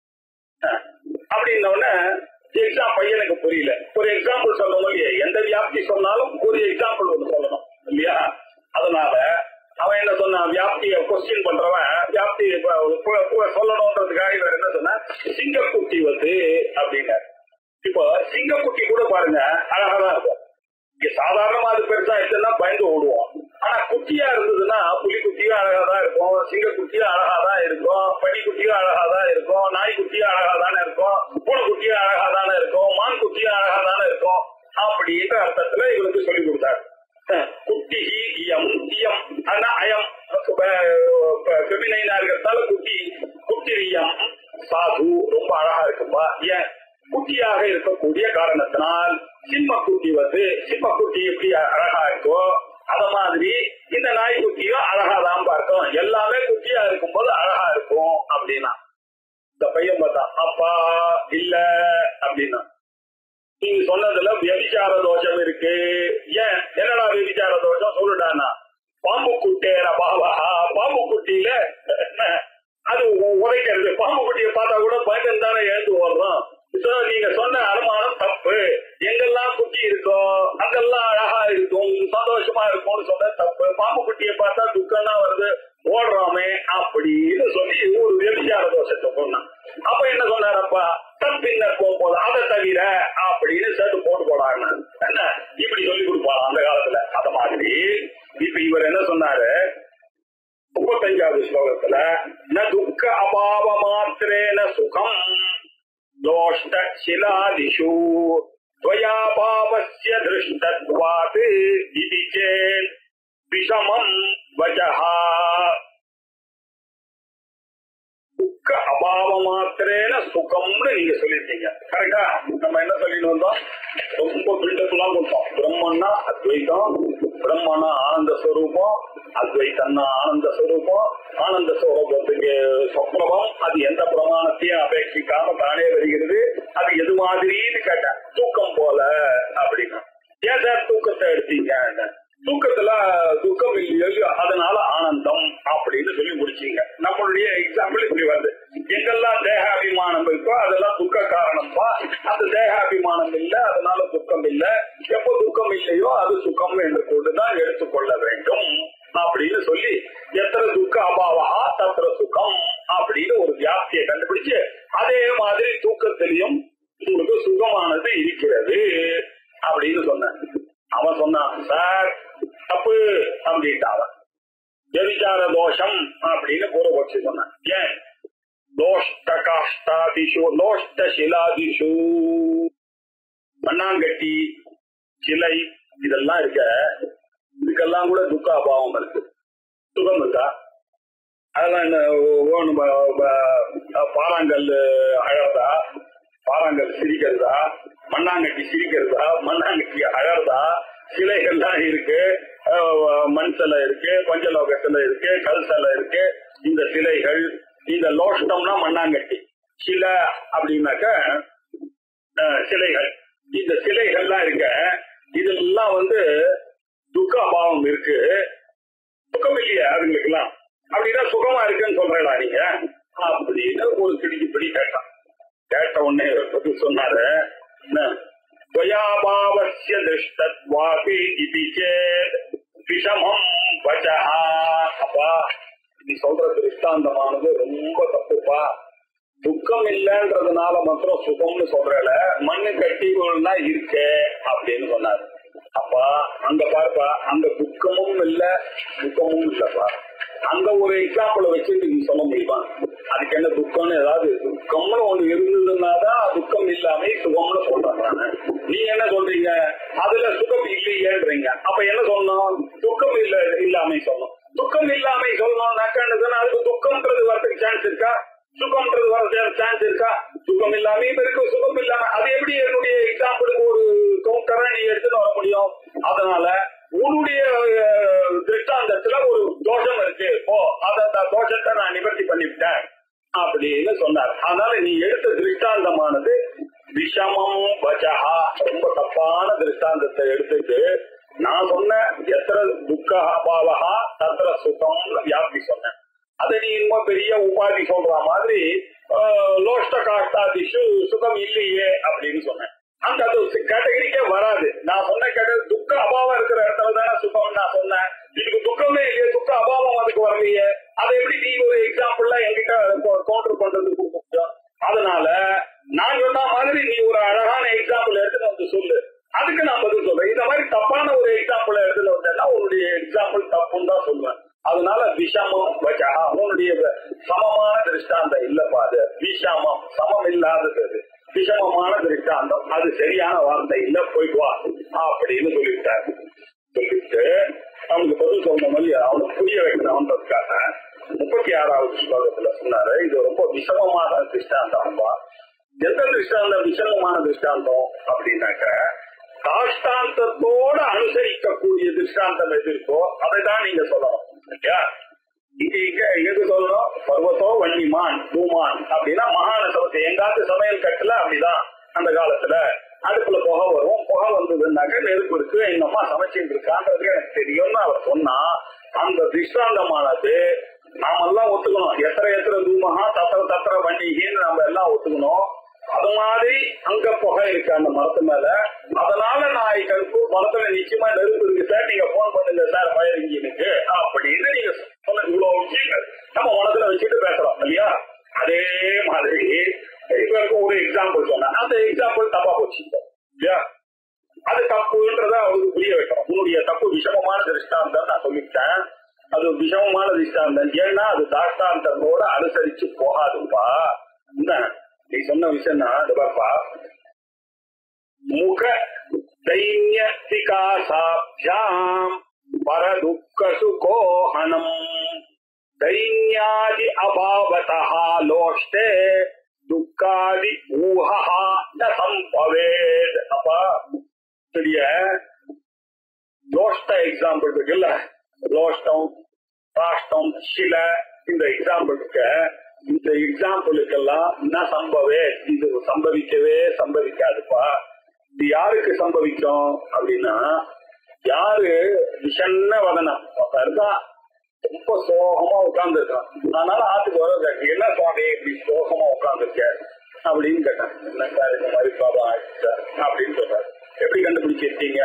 அப்படின்ன உடனே பையனுக்கு புரியல. ஒரு எக்ஸாம்பிள் சொல்லணும் இல்லையா? எந்த வியாப்தி சொன்னாலும் ஒரு எக்ஸாம்பிள் ஒன்று சொல்லணும் இல்லையா? அதனால அவன் என்ன சொன்னான், வியாப்திய கொஸ்டின் பண்றவன் வியாப்தி சொல்லணும்ன்றதுக்காக இவர் என்ன சொன்ன, சிங்கக்குட்டி அப்படின்னாரு. இப்போ சிங்கக்குட்டி கூட பாருங்க அழகாதான் இருக்கும். சாதாரணமா அது பெருசா இருக்குன்னா பயந்து ஓடுவோம். ஆனா குட்டியா இருந்ததுன்னா புலிக்குட்டியும் அழகாதான் இருக்கும், சிங்கக்குட்டியும் அழகாதான் இருக்கும், பனிக்குட்டியும் அழகாதான் இருக்கும், நாய்க்குட்டியும் அழகாதானே இருக்கும், பூனைக்குட்டியும் அழகாதானே இருக்கும், மான் குட்டியும் அழகாதானே இருக்கும் அப்படின்ற அர்த்தத்துல இவருக்கு சொல்லி கொடுத்தாரு. குட்டி இயம் இயம் ஆனா அயம் ஃபெமினைனா இருக்கிறதால குட்டி குட்டியம் சாது ரொம்ப அழகா இருக்குப்பா. ஏன் குட்டியாக இருக்கக்கூடிய காரணத்தினால். சிம்மக்குட்டி சிம்மக்குட்டி எப்படி அழகா இருக்கோ அத மாதிரி இந்த நாய்க்குட்டியும் அழகாதான் பார்க்கும். எல்லாமே குட்டியா இருக்கும் போது அழகா இருக்கும் அப்படின்னா. இந்த பையன் பார்த்தா அப்பா இல்ல அப்படின்னா, நீங்க சொன்னதுல வியபிச்சார தோஷம் இருக்கு. ஏன் என்னடா வியபிச்சார தோஷம் சொல்லுடானா, பாம்பு குட்டேற பாவா, பாம்பு குட்டியில அது உரைக்கிறது. பாம்பு குட்டியை பார்த்தா கூட பயந்து தானே எழுந்து ஓடுறோம். நீங்க சொன்ன அனுமானம் தப்பு. எங்கெல்லாம் குட்டி இருக்கோ அங்கெல்லாம் அழகா இருக்கும், சந்தோஷமா இருக்கும்னு சொன்ன தப்பு. பாம்பு குட்டியை பார்த்தா துக்கம் தான் வருது, ஓடுறோமே அப்படின்னு சொல்லி ஒரு வியபிச்சார தோஷத்தை சொன்னான். அப்ப என்ன சொன்னாரப்பா, தப்பின்னர் போகும்போது அதை தவிர அப்படின்னு சேர்த்து போட்டு போடாங்க. என்ன இப்படி சொல்லி கொடுப்பாங்க அந்த காலத்துல. அத மாதிரி இப்ப இவர் என்ன சொன்னாரு 35வது ஸ்லோகத்துல, ந துக்க அபாவ மாத்திரேன சுகம் தோஷ்ட சிலாதிஷு त्वया पापस्य दृष्टत्वात् इति चेत् विषमं वचः. துக்க அபாவ மாத்திரேன சுகம்னு நீங்க சொல்லிருக்கீங்க. கரெக்டா? நம்ம என்ன சொல்லிட்டு வந்தோம், ரொம்ப பில்டப்லாம் கொடுத்தோம். பிரம்மன்னா அத்வைத்தம், பிரம்மனா ஆனந்த ஸ்வரூபம், அத்வைத்தன்னா ஆனந்த ஸ்வரூபம், ஆனந்த ஸ்வரூபத்துக்கு சொப்ரபம், அது எந்த பிரமாணத்தையும் அபேட்சிக்காம தானே வருகிறது. அது எது மாதிரின்னு கேட்டேன். தூக்கம் போல அப்படின்னா. ஏன் சார் தூக்கத்தை எடுத்தீங்க? தூக்கத்துல துக்கம் இல்லையோ அதனால ஆனந்தம். வச்சுங்க. நம்மளுடைய எக்ஸாம்பிள் இப்படி வருது. எங்கெல்லாம் தேகாபிமானம் இருக்கோ அதெல்லாம் துக்க காரணம்ப்பா. அந்த தேகாபிமானம் இல்லை, அதனால துக்கம் இல்லை. எப்போ துக்கம் இல்லையோ அது சுகம் என்று கொண்டுதான் எடுத்துக்கொள்ள வேண்டும் அப்படின்னு சொல்லி எத்தனை துக்க அபாவா தத்திர சுகம் அப்படின்னு ஒரு வியாப்தியை கண்டுபிடிச்சு அதே மாதிரி தூக்கத்திலையும் உங்களுக்கு சுகமானது இருக்கிறது அப்படின்னு சொன்னான். அவன் சொன்னான், சார் தப்பு அப்படின்ட்டான். விபச்சார தோஷம் அப்படின்னு பூர்வபக்ஷி சொன்னான். ஏன் தோஷ்ட காஷ்டாதிஷு தோஷ்ட சிலாதிஷு, மண்ணாங்கட்டி சிலை இதெல்லாம் இருக்க, இதுக்கெல்லாம் கூட துக்க அபாவம் இருக்கு, சுகம் இருக்கா? அதெல்லாம் என்ன பாறாங்கல் அழறதா, பாறாங்கல் சிரிக்கிறதா, மண்ணாங்கட்டி சிரிக்கிறதா, மண்ணாங்கட்டி அழறதா? சிலைகள்லாம் இருக்கு, மண் சிலை இருக்கு, பஞ்சலோக சிலை இருக்கு, கல் சிலை இருக்கு. இந்த சிலைகள், இந்த லோஷ்டம்னா மண்ணாங்கட்டி, சிலை அப்படின்னாக்க சிலைகள். இந்த சிலைகள்லாம் இருக்க, இதெல்லாம் துக்க அபாவம் இருக்கு. சுகம் இல்லையா அதுங்களுக்கெல்லாம்? அப்படின்னா சுகமா இருக்குன்னு சொல்றா நீங்க அப்படின்னு ஒரு கிடிக்குப்படி கேட்டான். கேட்ட உடனே பதில் சொன்னாரு, துவயாபாவஸ்ய திருஷ்டத்வாபி இதி சேத் விஷமம் வசஹா. அப்பா நீ சொல்ற திருஷ்டாந்தமானது ரொம்ப தப்புப்பா. துக்கம் இல்லைன்றதுனால மாத்திரம் சுகம்னு சொல்றல, மண்ணு கட்டிகள்னா இருக்கே அப்படின்னு சொன்னாரு. அப்பா அங்க பாருப்பா, அங்க துக்கமும் இல்ல சுகமும் இல்லப்பா. அங்க ஒரு எக்ஸாம்பிள் வச்சுட்டு நீ சொல்ல முடியுமா? அதுக்கு என்ன துக்கம்னு? ஏதாவது துக்கம்னு ஒண்ணு இருந்ததுன்னாதான் துக்கம் இல்லாம சுகம்னு சொல்றாங்க. நீங்க என்ன சொல்றீங்க? அதுல சுகம் இல்லையேன்றீங்க. அப்ப என்ன சொல்லணும்? துக்கம் இல்லாம சொல்லணும். துக்கம் இல்லாம சொல்லணும்னாக்கா அதுக்கு துக்கம்ன்றது வரதுக்கு சான்ஸ் இருக்கா? சுகம்ன்றது வர சான்ஸ் இருக்கா? சுகம் இல்லாமையும் இருக்கு, சுகம் இல்லாம. அது எப்படி என்னுடைய எக்ஸாம்பிளுக்கு ஒரு கவுண்டரை நீ எடுத்துட்டு வர முடியும்? அதனால உன்னுடைய திருஷ்டாந்தத்துல ஒரு தோஷம் இருக்கு, ஓ அந்த தோஷத்தை நான் நிவர்த்தி பண்ணிவிட்டேன் அப்படின்னு சொன்னார். அதனால நீ எடுத்த திருஷ்டாந்தமானது விஷமம் வச்சஹா, ரொம்ப தப்பான திருஷ்டாந்தத்தை எடுத்துட்டு நான் சொன்ன எத்தனை துக்க அபாவகா தத்திர சுகம் வியாப்தி சொன்னேன். அதை நீ இன்னும் பெரிய உபாதி சொல்ற மாதிரி லோஷ்ட காஷ்டாதிஷு சுகம் இல்லையே அப்படின்னு சொன்னேன். அந்த அது கேட்டகரிக்கே வராது. நான் சொன்ன துக்க அபாவம் இருக்கிற இடத்துல தானே சுகம் நான் சொன்னேன். இதுக்கு துக்கமே இல்லையே, துக்க அபாவம் அதுக்கு வரலையே. அதை எப்படி நீ ஒரு எக்ஸாம்பிள்ல என்கிட்ட கவுண்டர் பண்றதுக்கு முடியும்? அதனால நான் சொன்ன மாதிரி நீ ஒரு அழகான எக்ஸாம்பிள் எடுத்துட்டு சொல்லு, அதுக்கு நான் பதில் சொல்றேன். இந்த மாதிரி தப்பான ஒரு எக்ஸாம்பிள் எடுத்துட்டு வந்தேன்னா உன்னுடைய எக்ஸாம்பிள் தப்புன்னு தான் சொல்லுவேன். அதனால விஷமம் வச்சா உன்னுடைய சமமான திருஷ்டாந்தம் இல்லப்பா. அது விஷமம், சமம் இல்லாதது, விஷமமான திருஷ்டாந்தம், அது சரியான வார்த்தை இல்ல, போயிட்டு வா அப்படின்னு சொல்லிவிட்டாரு. சொல்லிட்டு அவனுக்கு பதில் சொல்ற மாதிரி அவனுக்கு புரிய வைக்கணும்ன்றதுக்காக 36வது ஸ்லோகத்துல சொன்னாரு, இது ரொம்ப விஷமமான திருஷ்டாந்தம்ப்பா. எந்த திருஷ்டாந்தம் விஷமமான திருஷ்டாந்தம் அப்படின்னாக்க தாஷ்டாந்தத்தோட அனுசரிக்கக்கூடிய திருஷ்டாந்தம் எது இருக்கோ அதை தான் நீங்க சொல்லணும். இங்க சொல்லணும் பர்வத்தோ வன்னிமான் பூமான் அப்படின்னா மகான சபத்தை. எங்காத்து சமையல் கட்டுல அப்படிதான் அந்த காலத்துல அடுப்புல புகை வரும். புகை வந்ததுன்னாக்க நெருப்பு இருக்கு, எங்க அம்மா சமைச்சுட்டு இருக்கான்றது எனக்கு தெரியும்னு அவர் சொன்னா அந்த திருஷ்டாந்தமானது நாமெல்லாம் ஒத்துக்கணும். எத்தனை தூமகா தத்திர வண்டிகின்னு நம்ம எல்லாம் ஒத்துக்கணும். அது மாதிரி அங்க புகை இருக்கு அந்த மரத்து மேல. அதனால நான் கருப்பூர் மரத்துல நிச்சயமா நெருப்பு இருக்கு சார், நீங்க போன் பண்ணுங்க சார் ஃபயர் இன்ஜினுக்கு அப்படின்னு நீங்க சொன்ன இவ்வளவு விஷயங்கள் நம்ம மனசுல வச்சுட்டு பேசுறோம் இல்லையா? அதே மாதிரி இவருக்கு ஒரு எக்ஸாம்பிள் சொன்னேன், அந்த எக்ஸாம்பிள் தப்பா போச்சு இல்லையா? அது தப்புன்றத அவருக்கு புரிய வைக்கணும். உன்னுடைய தப்பு விஷமமான திருஷ்டாந்தம் நான் சொல்லிட்டேன். அது விஷமமான திருஷ்டாந்தம், ஏன்னா அது தாஷ்டாந்தத்தோட அனுசரிச்சு போகாதுப்பா. நீ சொன்ன விஷயம் முக தைன்யதிகாசாப்யாம் பரதுக்க சுகோஹனம் தைன்யாதி அபாவதஹ லோஷ்டே துக்காதி ஊஹஹ ந சம்பவேத். அப்பா பெரிய லோஷ்ட எக்ஸாம்பிள் இருக்குல்ல, லோஷ்டம் ராஷ்டம் சில இந்த எக்ஸாம்பிள் இருக்கு. இந்த எக்ஸாம்பிளுக்கெல்லாம் என்ன சம்பவே, இது சம்பவிக்காதுப்பா. இது யாருக்கு சம்பவிக்கும் அப்படின்னா, யாரு விஷன்ன வதனம் இருக்கான், ரொம்ப சோகமா உட்கார்ந்து இருக்கான். அதனால ஆத்துக்கு வர என்ன சுவாமி இப்படி சோகமா உட்கார்ந்துருக்க அப்படின்னு கேட்டான். என்ன சார் இந்த மாதிரி ப்ராப்ளம் ஆயிடுச்சு சார் அப்படின்னு சொல்றாரு. எப்படி கண்டுபிடிச்சிருக்கீங்க?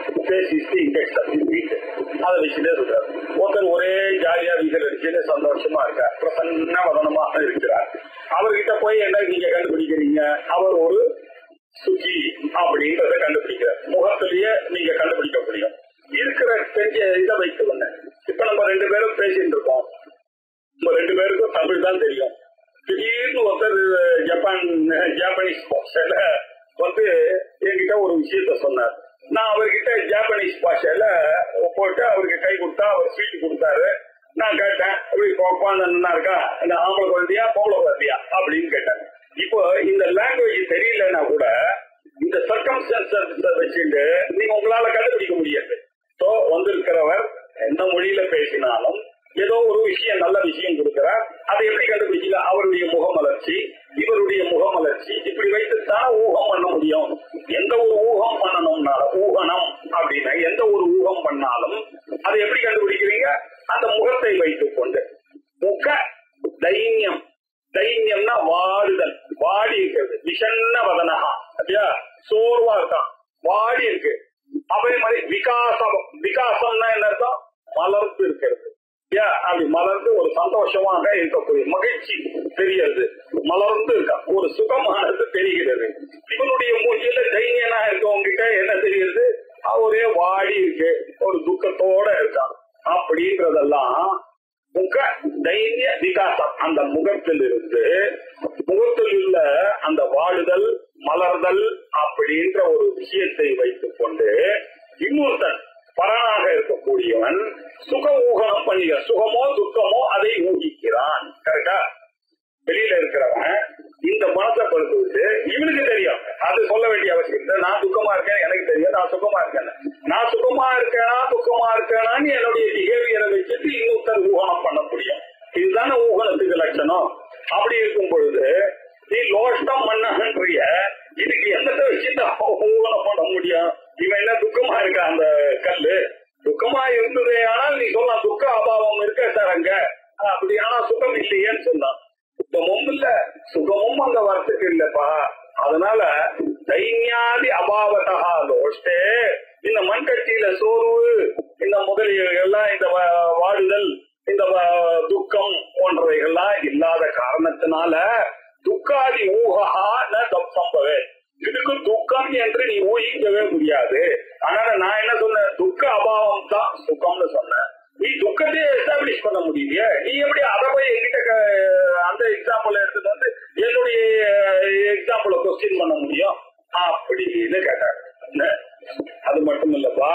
அதை வச்சுட்டே சொல்றாரு. ஒருத்தர் ஒரே ஜாலியா வீட்டில் அடிச்சுட்டு சந்தோஷமா இருக்கார், பிரசன்ன வதனமாக இருக்கிறார். அவர்கிட்ட போய் என்ன நீங்க கண்டுபிடிக்கிறீங்க? அவர் ஒரு சுகி அப்படின்றத கண்டுபிடிக்கிறார். முகத்திலேயே நீங்க கண்டுபிடிக்க முடியும். இருக்கிற செஞ்ச இதை வைத்து வந்தேன். இப்ப நம்ம 2 பேரும் பேசிட்டு இருக்கோம். நம்ம 2 பேருக்கும் தமிழ் தான் தெரியும். திடீர்னு ஒருத்தர் ஜாப்பனீஸ் பாஷையில வந்து என்கிட்ட ஒரு விஷயத்த சொன்னார். நான் அவர்கிட்ட ஜாப்பனீஸ் பாஷையில போட்டு அவருக்கு கை கொடுத்தா அவர் ஸ்வீட் கொடுத்தாரு. நான் கேட்டேன், எப்படி குழந்தை இருக்கா, இந்த ஆம்பளை குழந்தையா பொம்பளை குழந்தையா அப்படின்னு கேட்டேன். இப்போ இந்த லாங்குவேஜ் தெரியலன்னா கூட இந்த சர்க்கம்ஸ்டன்சஸ் வச்சுட்டு நீங்க உங்களால கண்டுபிடிக்க முடியாது. ஸோ வந்திருக்கிறவர் எந்த மொழியில பேசினாலும் ஏதோ ஒரு விஷயம், நல்ல விஷயம் கொடுக்கிறார். அதை எப்படி கண்டுபிடிக்கல? அவருடைய முகமலர்ச்சி, இவருடைய முகமலர்ச்சி, இப்படி வைத்துத்தான் ஊகம் பண்ண முடியும். எந்த ஒரு ஊகம் பண்ணணும்னால ஊகனம் அப்படின்னா எந்த ஒரு ஊகம் பண்ணாலும் அதை எப்படி கண்டுபிடிக்கிறீங்க? அந்த முகத்தை வைத்துக் கொண்டு. முக தைன்யம், தைன்யம்னா வாடுதல், வாடி இருக்கிறது. விஷன்ன வதனகா, அப்படியா சோர்வா இருக்கான், வாடி இருக்கு. அதே மாதிரி விகாசம், விகாசம்னா என்ன அர்த்தம்? மலர்ந்து இருக்கிறது. அப்படி மலர்ந்து ஒரு சந்தோஷமாக இருக்கக்கூடிய மகிழ்ச்சி தெரிகிறது, மலர்ந்து இருக்கா, ஒரு சுகமானது தெரிகிறது. இவனுடைய மூச்சில தைரியனா இருக்கவங்கிட்ட என்ன தெரியுது? அவரே வாடி இருக்கு, ஒரு துக்கத்தோட இருக்கான். அப்படின்றதெல்லாம் முக தைரிய விகாசம். அந்த முகத்தில் இருந்து முகத்தில் உள்ள அந்த வாடுதல், மலர்தல் அப்படின்ற ஒரு விஷயத்தை வைத்துக் கொண்டு இன்னொருத்தன் பரனாக இருக்கக்கூடியவன் சுக ஊகனம் பண்ணுகிற, சுகமோ துக்கமோ அதை ஊகிக்கிறான். கரெக்டா? வெளியில இருக்கிறவன் இந்த மனத்தை படுத்துவிட்டு இவனுக்கு தெரியும், அது சொல்ல வேண்டிய அவசியம் இல்லை. நான் துக்கமா இருக்கேன், எனக்கு தெரியும் நான் சுகமா இருக்கேன். நான் சுகமா இருக்கேனா துக்கமா இருக்கேனான்னு என்னுடைய பிஹேவியரை வச்சுட்டு இன்னொருத்தர் ஊகனம் பண்ண முடியும். இதுதானே ஊகனத்துக்கு லட்சணம். அப்படி இருக்கும் பொழுது நீ லோஷ்டம் பண்ணன்றிய, இதுக்கு என்னத்தை வச்சுட்டு ஊகனம் பண்ண முடியும்? இவன் என்ன துக்கமா இருக்கா? அந்த கல்லு துக்கமா இருந்ததே ஆனால் நீ சொல்லலாம் துக்க அபாவம் இருக்க சார் அங்க, அப்படி ஆனா சுகம் இல்லையேன்னு சொன்னான். சுகமும் இல்ல, சுகமும் அந்த வரத்துக்கு இல்லப்பா. அதனால தைன்யாதி அபாவதா லோஷ்டே, இந்த மண்கட்டியில சோர்வு, இந்த முதலியெல்லாம், இந்த வாடுதல், இந்த துக்கம் போன்றவைகள்லாம் இல்லாத காரணத்தினால துக்காதி ஊகா ந சம்பவே, இதுக்கு துக்கம் என்று நீ ஊகிக்கவே முடியாது. அதனால நான் என்ன சொன்னேன்? துக்க அபாவம் தான் சுகம்னு சொன்னேன். நீ துக்கத்தையே எஸ்டாப்ளிஷ் பண்ண முடியலையே, நீ எப்படி அதை போய் என்கிட்ட அந்த எக்ஸாம்பிள் எடுத்துட்டு வந்து என்னுடைய எக்ஸாம்பிள கொஸ்டின் பண்ண முடியும் அப்படின்னு கேட்டாங்க. அது மட்டும் இல்லப்பா,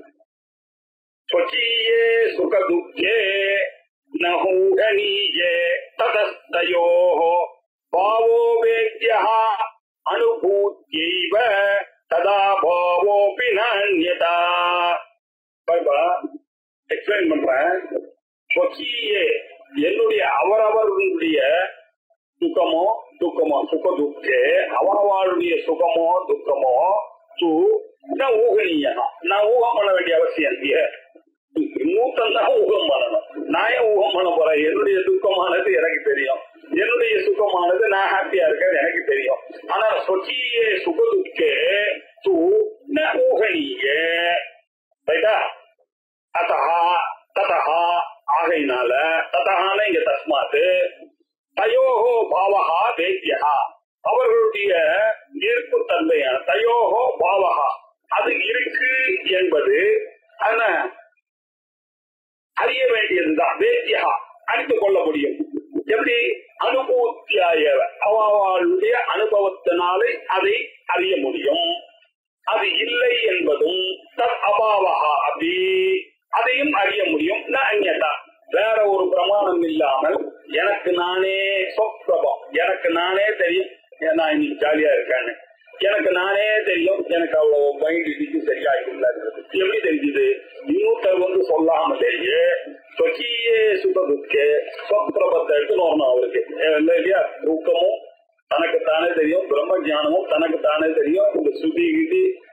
ஸ்வகீயே சுக துக்கே நஹூகனீயே ததஸ்தயோஹ பாவோ வேத்யஹ அனுபூத்யைவ ததா பாவோபி நான்யதா. எக்ஸ்பிளைன் பண்றேன். ஸ்வகீயே, என்னுடைய அவரவர்களுடைய சுகமோ துக்கமோ, சுக துக்கே அவரவருடைய சுகமோ துக்கமோ ஊகனீயா, நான் ஊகம் பண்ண வேண்டிய அவசியம் இல்லையே. மூத்தம் தான் ஊகம் பண்ணணும். நான் ஏன் ஊகம் பண்ண போறேன்? என்னுடைய துக்கமானது எனக்கு தெரியும், என்னுடைய சுகமானது நான் ஹாப்பியா இருக்கேன் எனக்கு தெரியும். ஆனா ஸ்வகீயே சுக துக்கே ஊகனீயே, ரைட்டா? அத்தஹா ததஹா, ஆகையினால ததஹான இங்க தஸ்மாத்து தயோஹோ பாவஹா வேத்யஹா, அவர்களுடைய ஈர்ப்பு தன்மையான தயோஹோ பாவஹா அது இருக்கு என்பது அறிய வேண்டியதுதான். வேத்யஹா அறிந்து கொள்ள முடியும். எப்படி? அனுபூத்தியாய, அவளுடைய அனுபவத்தினாலே அதை அறிய முடியும். அது இல்லை என்பதும் தத் அபாவஹா, அப்படி அதையும் அறிய முடியும். அந்யதா, வேற ஒரு பிரமாணம் இல்லாமல் எனக்கு நானே சொப்பிரபம், எனக்கு நானே தெரியும் நான் இன்னைக்கு ஜாலியா இருக்கேன்னு, எனக்கு நானே தெரியும் எனக்கு அவ்வளவு மைண்ட் இடிச்சு சரியாயிருந்தாரு. எப்படி தெரிஞ்சுது? இன்னொருத்தர் வந்து சொல்லாமலேயே ஸ்வகீயே சுக துக்கே சொப்பிரபத்தை எடுத்துன்னு வரணும் அவருக்கு இல்லையா? துக்கமும் தனக்குத்தானே தெரியும், பிரம்ம ஜானமும் தனக்குத்தானே தெரியும். இந்த சுதி கிதி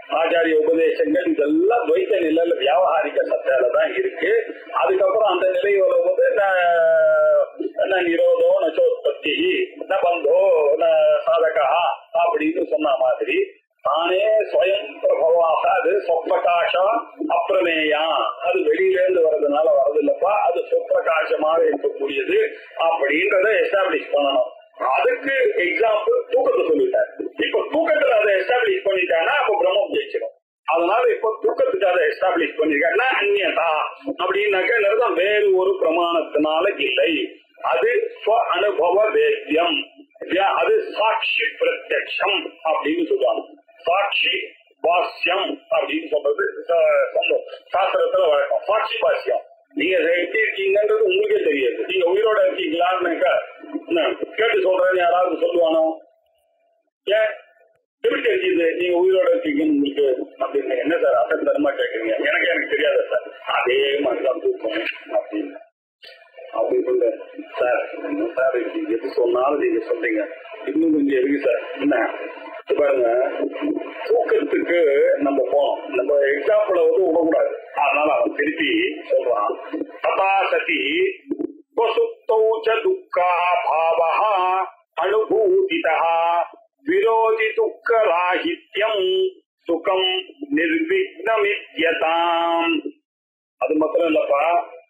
ஆச்சாரிய உபதேசங்கள் இதெல்லாம் துவைத்த நிலையில வியாவகாரிக சத்தையில தான் இருக்கு. அதுக்கப்புறம் அந்த நிலை வரும்போது நிரோதோ நச்சோத்பத்தி ந பந்தோ ந சாதகா அப்படின்னு சொன்ன மாதிரி தானே ஸ்வயம் பிரபவாக அது சொப்பிரகாசா அப்பிரமேயா, அது வெளியில இருந்து வர்றதுனால வர்றது இல்லப்பா, அது சொப்பிரகாசமாக இருக்கக்கூடியது அப்படின்றத எஸ்டாப்ளிஷ் பண்ணணும். அதுக்கு எக்ஸாம்பிள் தூக்கத்தை சொல்லிட்டாரு. இப்ப தூக்கத்துல அதை எஸ்டாப்ளிஷ் பண்ணிட்டாங்கன்னா அப்ப பிரம்மம் ஜெயிச்சிடும். அதனால இப்ப தூக்கத்துக்கு அதை எஸ்டாப்ளிஷ் பண்ணிருக்காருன்னா அந்நியதா அப்படின்னாக்க வேறு ஒரு பிரமாணத்தினால இல்லை, அது ஸ்வ அனுபவ வேத்தியம், அது சாட்சி பிரத்யக்ஷம் அப்படின்னு சொல்லுவாங்க. சாட்சி பாஷ்யம் அப்படின்னு சொல்றது சாஸ்திரத்துல வழக்கம். சாட்சி பாஷ்யம் நீங்க எப்படி இருக்கீங்கன்றது உங்களுக்கே தெரியாது. நீங்க உயிரோட இருக்கீங்களான்னு கேட்டு சொல்றேன்னு யாராவது சொல்லுவானோ? ஏன் எப்படி தெரியுது நீங்க உயிரோட இருக்கீங்கன்னு உங்களுக்கு அப்படின்னு? என்ன சார் அசல் தரமா கேட்குறீங்க? எனக்கு தெரியாத சார். அதே மாதிரிதான் தூக்கம் அப்படின்னு அப்படி சொல்ல சார். என்ன சார் எது சொன்னாலும் நீங்க சொல்றீங்க, இன்னும் கொஞ்சம் இருக்கு சார். என்ன பாருங்க, தூக்கத்துக்கு நம்ம போனோம், நம்ம எக்ஸாம்பிள விடக்கூடாது. அதனால அவன் திருப்பி சொல்றான். ததா சதி சுப்தௌ ச துக்கா பாவஹ அனுபூதிதஹ விரோதி துக்க ராஹித்யம் சுகம் நிர்விக்னமித்யதாம். அது மாத்திரம் இல்லப்பா,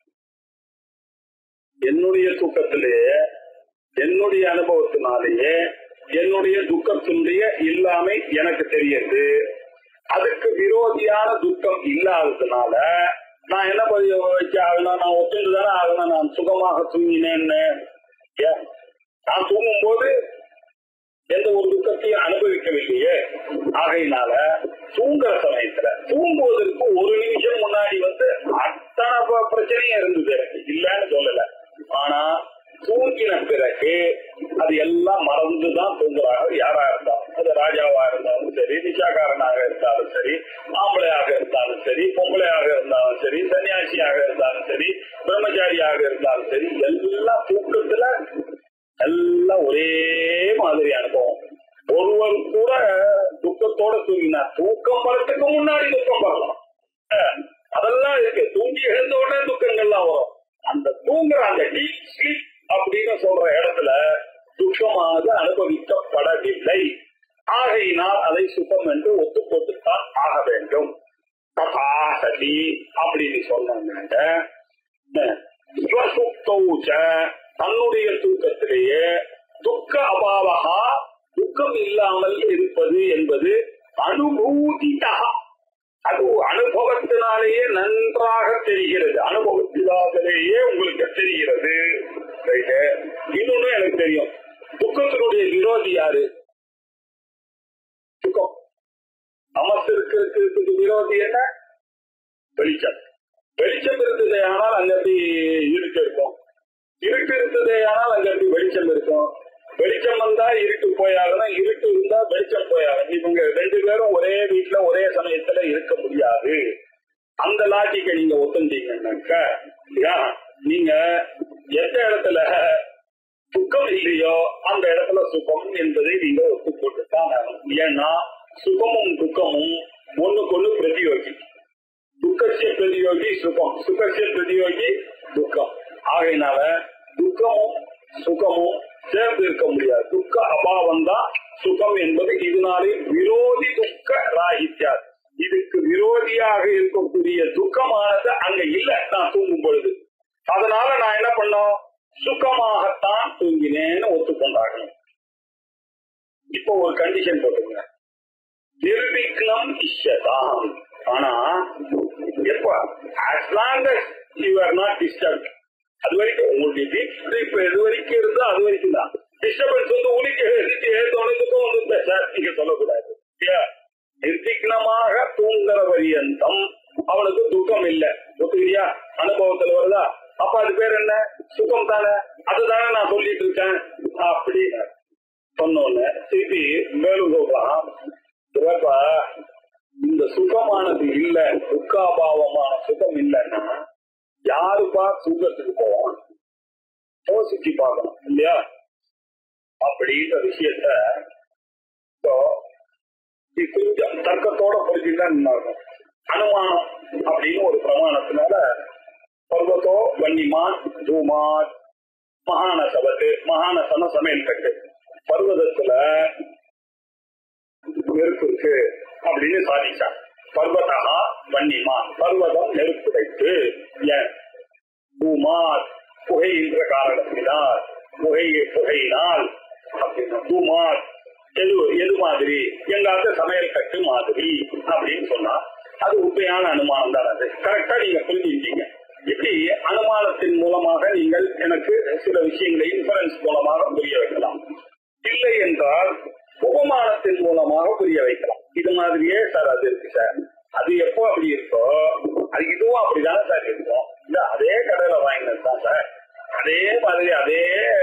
என்னுடைய தூக்கத்திலேயே என்னுடைய அனுபவத்தினாலேயே என்னுடைய துக்கத்தினுடைய இல்லாமை எனக்கு தெரியுது. அதுக்கு விரோதியான துக்கம் இல்லாததுனால நான் என்ன வச்சு ஆகணும்? நான் ஒத்துண்டுதானே ஆகணும். நான் சுகமாக தூங்கினேன்னு. நான் தூங்கும் போது எந்த ஒரு துக்கத்தையும் அனுபவிக்கவில்லையே. ஆகையினால தூங்குற சமயத்துல தூங்குவதற்கு ஒரு நிமிஷம் முன்னாடி அத்தனை பிரச்சனையும் இருந்தது, இல்லன்னு சொல்லல. ஆனா தூங்கின பிறகு அது எல்லாம் மறந்துதான் தூங்குறாங்க. யாரா இருந்தாலும், அது ராஜாவா இருந்தாலும் சரி, நிஷாக்காரனாக இருந்தாலும் சரி, ஆம்பளையாக இருந்தாலும் சரி, பொம்பளையாக இருந்தாலும் சரி, சன்னியாசியாக இருந்தாலும் சரி, பிரம்மச்சாரியாக இருந்தாலும் சரி, எல்லாம் தூக்கத்துல எல்லாம் ஒரே மாதிரி அனுபவம். ஒருவர் கூட துக்கத்தோட தூங்கினா தூக்கம் வரத்துக்கு முன்னாடி துக்கம் வரலாம், அதெல்லாம் இருக்கு. தூங்கி எழுந்த உடனே துக்கங்கள்லாம் வரும். அந்த தூங்குற அந்த டீப் ஸ்லீப் அப்படின்னு சொல்ற இடத்துல துக்கமாக அனுபவிக்கப்படவில்லை. ஆகையினால் அதை சுகம் என்று ஒத்துக்கொண்டுத்தான் ஆக வேண்டும். ததா சதி அப்படின்னு சொன்னாங்க. தன்னுடைய தூக்கத்திலேயே துக்க அபாவகா, துக்கம் இல்லாமல் இருப்பது என்பது அனுபூதிதா, அது அனுபவத்தினாலேயே நன்றாக தெரிகிறது. அனுபவத்தினாலேயே உங்களுக்கு தெரிகிறது. இன்னொன்னு எனக்கு தெரியும், துக்கத்தினுடைய விரோதி யாரு? துக்கம். நமக்கு இருக்கிறதுக்கு விரோதி என்ன? வெளிச்சம். வெளிச்சம் இருந்ததே ஆனால் அங்க எப்படி இருட்டு இருக்கும், இருட்டு இருந்ததே ஆனால் அங்க எப்படி வெளிச்சம் இருக்கும். வெளிச்சம் வந்தா இருட்டு போயாகணும், இருட்டு இருந்தா வெளிச்சம் போயாகணும். இவங்க ரெண்டு பேரும் ஒரே வீட்டுல ஒரே சமயத்துல இருக்க முடியாது. அந்த லாஜிக்கை நீங்க ஒத்துந்தீங்கன்னாக்க நீங்க எந்த இடத்துல துக்கம் இல்லையோ அந்த இடத்துல சுகம் என்பதை நீங்க ஒத்துக்கொண்டுதான். ஏன்னா சுகமும் துக்கமும் ஒண்ணுக்கு ஒண்ணு பிரதியோகி. துக்கசிய பிரதியோகி சுகம், சுகசிய பிரதியோகி துக்கம். ஆகையினால துக்கமும் சுகமும் சேர்ந்து இருக்க முடியாது. துக்க அபாவம் தான் சுகம் என்பது. இதனாலே விரோதி துக்க ராகித்யா, இதுக்கு விரோதியாக இருக்கக்கூடிய துக்கமானது அங்க இல்ல நான் தூங்கும் பொழுது. அதனால நான் என்ன பண்ணோம்? சுகமாகத்தான் தூங்கினேன்னு ஒத்துக்கொண்டாகணும். இப்போ ஒரு கண்டிஷன் போட்டுங்க, நிர்விக்னம் இஷ்யதாம். ஆனா எப்ப as long as you are not disturbed, அது வரைக்கும் உங்களுடைய டீப் ஸ்லீப் எது வரைக்கும் இருந்தோ அது வரைக்கும் தான். டிஸ்டர்பன்ஸ் உனக்கு துக்கம் வந்து சார் நீங்க சொல்லக்கூடாது. நிர்விக்னமாக தூங்குற பரியந்தம் அவனுக்கு துக்கம் இல்லை. ஒத்துக்கிறியா? அனுபவத்துல வருதா? அப்ப அது பேர் என்ன? சுகம் தானே. அதுதானே நான் சொல்லிட்டு இருக்கேன் அப்படின்னு சொன்னோன்னு திருப்பி மேலும் சொல்றான். இந்த சுகமானது இல்ல, துக்காபாவமான சுகம் இல்லைன்னா யாருப்பா தூக்கத்துக்கு போவான்? யோசிச்சு பார்க்கணும் இல்லையா? அப்படின்ற விஷயத்த கொஞ்சம் தர்க்கத்தோட புரிஞ்சுதான் இருக்கும். அனுமானம் அப்படின்னு ஒரு பிரமாணத்தினால பர்வத்தோ வன்னிமான் தூமான் மகானசவத்து, மகானசன சமையல் கட்டு, பர்வதத்துல நெருப்பு இருக்கு அப்படின்னு சாதிச்சான். பர்வதா வன்னிமான், பர்வதம் நெருப்புடைத்து, பூமான் புகையின்ற காரணத்தினால், புகையினால் பூமான் எது மாதிரி எங்காவது சமையல் கட்டு மாதிரி அப்படின்னு சொன்னா அது உண்மையான அனுமானம் தான். அது கரெக்டா நீங்க புரிஞ்சுட்டீங்க. இப்படி அனுமானத்தின் மூலமாக நீங்கள் எனக்கு சில விஷயங்களை இன்ஃபரன்ஸ் மூலமாக புரிய வைக்கலாம். இல்லை என்றால் உபமானத்தின் மூலமாக புரிய வைக்கலாம். இது மாதிரியே சார் அது இருக்கு சார், அது எப்போ அப்படி இருக்கோ அது இதுவும் அப்படிதானே சார் இருக்கும். இல்ல அதே கடையில வாங்கினது தான் சார், அதே மாதிரி அதே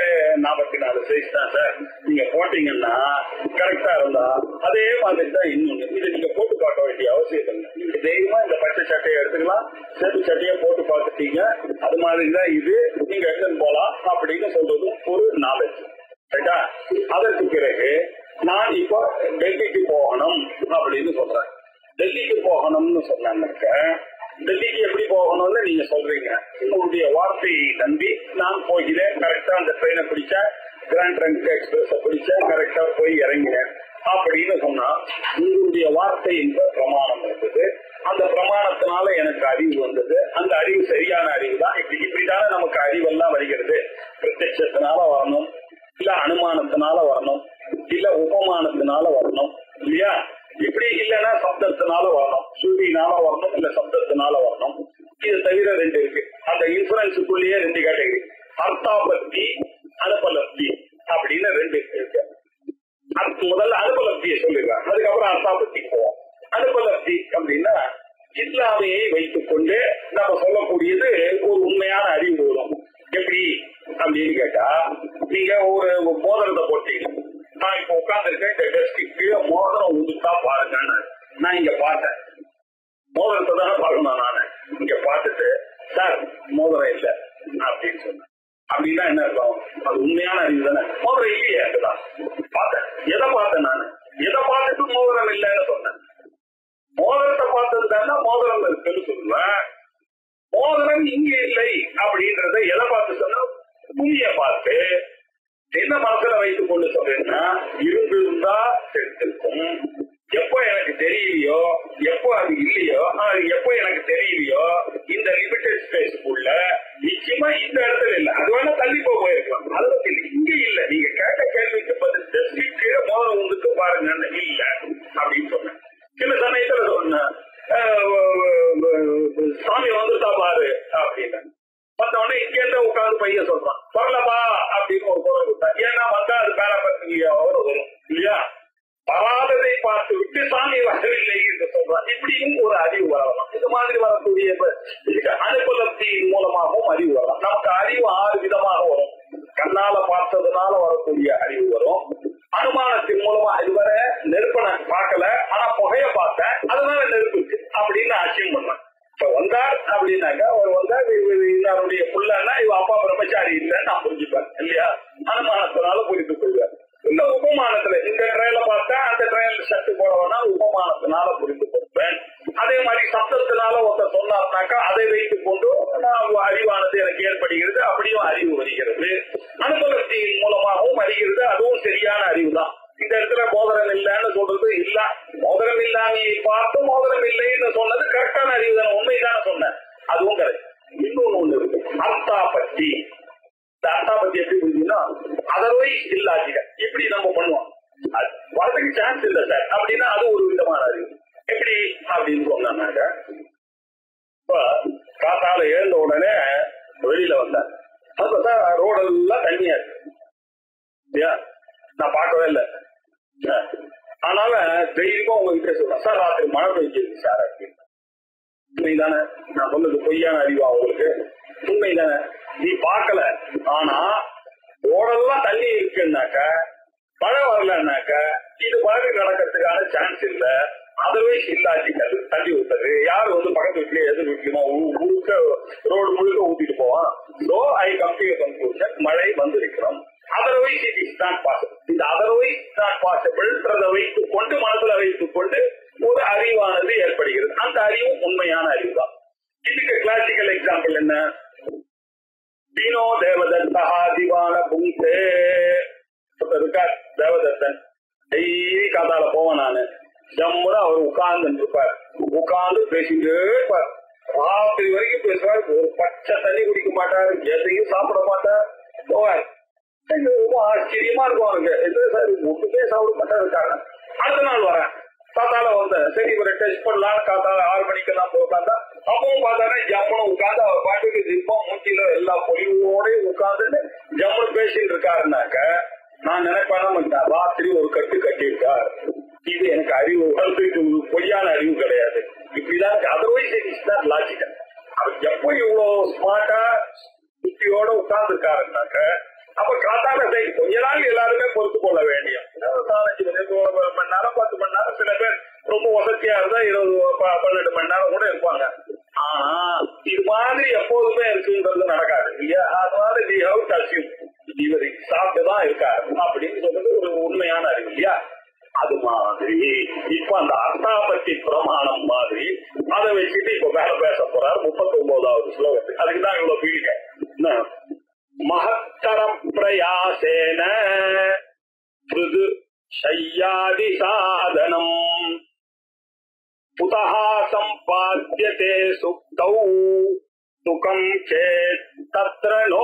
44 சைஸ் தான் சார், நீங்க போட்டீங்கன்னா கரெக்டா இருந்தா அதே மாதிரி தான் இன்னொன்னு. இதை நீங்க போட்டு பார்க்க வேண்டிய அவசியம் இல்லை. நீங்க தைரியமா இந்த பச்சை சட்டையை எடுத்துக்கலாம், செப்பு சட்டையை போட்டு பார்த்துட்டீங்க அது மாதிரிதான் இது, நீங்க எடுத்துன்னு போலாம் அப்படின்னு சொல்றது ஒரு நாலேஜ். ரைட்டா? அதற்கு பிறகு நான் இப்போ டெல்லிக்கு போகணும் அப்படின்னு சொல்றேன். டெல்லிக்கு போகணும்னு சொன்னாங்க. டெல்லிக்கு எப்படி போகணும்னு நீங்க சொல்றீங்க. உங்களுடைய வார்த்தையை நம்பி நான் போகிறேன், கரெக்டா அந்த ட்ரெயினை பிடிச்சேன், கிராண்ட் ட்ரங்க் எக்ஸ்பிரஸ் பிடிச்சேன், கரெக்டா போய் இறங்கினேன் அப்படின்னு சொன்னா உங்களுடைய வார்த்தை என்ற பிரமாணம் இருந்தது. அந்த பிரமாணத்தினால எனக்கு அறிவு வந்தது. அந்த அறிவு சரியான அறிவு தான். இப்படித்தானே நமக்கு அறிவெல்லாம் வருகிறது. பிரத்யட்சத்தினால வரணும், இல்ல அனுமானத்தினால வரணும், இல்ல உபமானத்தினால வரணும் இல்லையா? இப்படி இல்லைன்னா சப்தத்தினால வரணும், ஸ்ருதியினால வரணும், இல்ல சப்தத்தினால வரணும். இது தவிர 2 இருக்கு. அந்த இன்சூரன்ஸுக்குள்ளேயே 2 கேட்டகரி, அர்த்தாபத்தி அனுபலப்தி அப்படின்னு 2 இருக்கு. முதல்ல அனுபலப்தியை சொல்லிடுறேன், அதுக்கப்புறம் அர்த்தாபத்திக்கு போவோம். அனுபலப்தி அப்படின்னா இஸ்லாமியை வைத்துக் கொண்டு நம்ம சொல்லக்கூடியது ஒரு உண்மையான அறிவு வரும். எப்படி அப்படின்னு கேட்டா, நீங்க ஒரு மோதிரத்தை போட்டீங்க, நான் இப்ப உட்கார்ந்து இருக்கேன், இந்த டெஸ்க்கு மோதிரம் உந்துட்டா பாருங்கன்னு நான் இங்க பார்த்தேன். மோதிரத்தை தானே பார்க்கணும். நானு இங்க பார்த்துட்டு சார் மோதிரம் இல்லை அப்படின்னு சொன்னேன். அப்படின்னா என்ன இருக்கும்? அது உண்மையான அறிவு தானே. மோதிரம் இல்லையே அதுதான் பார்த்தேன். எதை பார்த்தேன்? நான் எதை பார்த்துட்டு மோதிரம் இல்லைன்னு சொன்னேன். மோதிரத்தை பார்த்தது தானே மோதிரம் இருக்குன்னு சொல்லுவேன். மோதிரம் இங்க இல்லை அப்படின்றத எதை பார்த்து சொன்னா புளிய பார்த்து என்ன மனசுல வைத்துக் கொண்டு சொல்றேன்னா, இருந்திருந்தா தெரிஞ்சிருக்கும். எப்போ எனக்கு தெரியலையோ, எப்போ அது இல்லையோ, எப்போ எனக்கு தெரியலையோ, இந்த லிமிடெட் ஸ்பேஸ்க்குள்ள நிச்சயமா இந்த இடத்துல இல்லை. அது வேணா தள்ளி போயிருக்கலாம். அதை பத்தி இங்க இல்ல. நீங்க கேட்ட கேள்விக்கு பதில் டெஸ்டிக்கு மோதிரம் வந்துட்டு பாருங்க இல்ல அப்படின்னு சொன்னேன். சில சமயத்துல சொன்னேன் சாமி வந்துட்டா பாரு அப்படின்னு. மத்தவொடனே இங்க இருந்து உட்காந்து பையன் சொல்றான் சொல்லப்பா அப்படின்னு ஒரு குரல் விட்டா. ஏன்னா வந்தா அது பேர பத்திரிகையா வரும் இல்லையா? வராததை பார்த்து விட்டு சாமி வரவில்லை என்று சொல்றான். இப்படியும் ஒரு அறிவு வரலாம். இது மாதிரி வரக்கூடிய அனுபலத்தின் மூலமாகவும் அறிவு வரலாம். நமக்கு அறிவு 6 விதமாக வரும். கண்ணால பார்த்ததுனால வரக்கூடிய அறிவு வரும். அனுமானத்தின் மூலமா இதுவரை நெருப்ப நான் பார்க்கல, ஆனா புகைய பார்த்தேன், அதனால நெருப்பு இருக்கு அப்படின்னு ஆச்சரியம் பண்ணேன். இப்ப வந்தார் அப்படின்னாக்க அவர் வந்தா இவருடைய புள்ளன்னா இவ அப்பா பிரம்மச்சாரி இல்லைன்னு நான் புரிஞ்சுப்பேன் இல்லையா? அனுமானத்தினால புரிந்து கொள்வார். இல்ல உபமானத்துல இந்த ட்ரையல பார்த்தா அந்த ட்ரையல் சட்டு போட வேணா உபமானத்தினால புரிந்து கொள்வேன். அதே மாதிரி சப்தத்தினால ஒருத்தர் சொன்னார்னாக்கா அதை வைத்துக் கொண்டு அறிவானது எனக்கு ஏற்படுகிறது, அப்படியும் அறிவு வருகிறது. அனுபவத்தின் மூலமாகவும் அறிகிறது, அதுவும் சரியான அறிவு தான். இந்த இடத்துல மோதிரம் இல்லைன்னு சொல்றது இல்ல, மோதிரம் இல்லாமையை பார்த்து மோதிரம் இல்லைன்னு சொன்னது கரெக்டான அறிவு தானே, உண்மைதானே சொன்னேன், அதுவும் கரெக்ட். இன்னொன்னு ஒண்ணு இருக்கு, அர்த்தாபத்தி. இந்த அர்த்தாபத்தி எப்படி புரியுதுன்னா அதர்வைஸ் இல்லாதீங்க இப்படி நம்ம பண்ணுவோம், வரதுக்கு சான்ஸ் இல்லை சார் அப்படின்னா அது ஒரு விதமான அறிவு. எப்படி அப்படின்னு சொன்னாங்க, இப்ப காத்தால எழுந்த உடனே வெளியில வந்தேன், அதுதான் ரோடெல்லாம் தண்ணியா இருக்கு இல்லையா? நான் பார்க்கவே இல்லை. அதனால தைரியமா உங்ககிட்ட சொல்றேன், சார் ராத்திரி மழை பெய்ஞ்சிருக்கு சார் அப்படின்னு. உண்மைதானே நான் சொன்னது பொய்யான அறிவா உங்களுக்கு? உண்மைதானே? நீ பார்க்கல, ஆனா ரோடெல்லாம் தண்ணி இருக்குன்னாக்க மழை வரலன்னாக்க இது மழை நடக்கிறதுக்கான சான்ஸ் இல்லை. அதர்வைஸ் இல்லாட்டிக்கிறது தண்ணி ஊத்துறது யாரு வந்து பக்கத்து வீட்லயே எதிர் வீட்லயுமா முழுக்க ரோடு முழுக்க ஊத்திட்டு போவான். So I come to a conclusion, மழை வந்திருக்கிறோம். Otherwise it is not possible. இந்த அதர்வைஸ் நாட் பாசிபிள்ன்றதை வைத்துக் கொண்டு மனசுல வைத்துக் கொண்டு ஒரு அறிவானது ஏற்படுகிறது. அந்த அறிவும் உண்மையான அறிவு தான். இதுக்கு கிளாசிக்கல் எக்ஸாம்பிள் என்ன? பீனோ தேவதத்தா திவான புங்கே இருக்கார். தேவதத்தன் டெய்லி காத்தால போவேன் நானு. ஜம்முன்னு அவர் உட்கார்ந்து இருப்பார். உட்கார்ந்து பேசிட்டே இருப்பார். ராத்திரி வரைக்கும் பேசுவார். ஒரு பச்சை தண்ணி குடிக்க மாட்டார், எதையும் சாப்பிட மாட்டார், போவார். ரொம்ப ஆச்சரியமா இருக்கும் அவருக்கு. எது சார் ஒட்டுமே சாப்பிட மாட்டார் இருக்காங்க. அடுத்த நாள் வரேன், காத்தால வந்தேன். சரி இவரை டெஸ்ட் பண்ணலாம், காத்தால 6 மணிக்கெல்லாம் போகாந்தா அப்பவும் பார்த்தானே ஜம்முன்னு உட்காந்து அவர் பாட்டுக்கு திருப்பம் மூச்சில எல்லா பொலிவோடையும் உட்காந்துட்டு ஜம்முன்னு பேசிட்டு இருக்காருனாக்க நான் நினைப்பேன் ராத்திரி ஒரு கட்டு கட்டியிருக்கார். இது எனக்கு அறிவு வளர்த்துக்கு பொய்யான அறிவு கிடையாது. இப்படிதான் அதர்வைஸ் இட்ஸ் நாட் லாஜிக்கல். அவர் எப்போ இவ்வளவு ஸ்மார்ட்டா புத்தியோட உட்கார்ந்து இருக்காருனாக்க அப்ப காத்தால சரி கொஞ்ச நாள் எல்லாருமே பொறுத்து கொள்ள வேண்டிய 4-5 மணி நேரம் 10 மணி நேரம், சில பேர் ரொம்ப வசதியா இருந்தா 20-12 மணி நேரம் கூட இருப்பாங்க. ஆனா இது மாதிரி எப்போதுமே இருக்குன்றது நடக்காது இல்லையா? அதனால வி ஹவ் டு அஸ்யூம் இவர் சாப்பிட்டுதான் இருக்காரு அப்படின்னு சொல்றது ஒரு உண்மையான அறிவு இல்லையா? அது மாதிரி இப்ப அந்த அர்த்தாபத்தி பிரமாணம் மாதிரி அதை வச்சுட்டு இப்ப வேலை பேச போறாரு 39வது ஸ்லோகத்துக்கு. அதுக்குதான் இவ்வளவு பீடிக்க. மகத்தர பிரயாசேன பிருது ஷய்யாதி சாதனம் புதஹ சம்பாத்யதே சுக்தௌ சுகம் சேத் தத்ர நோ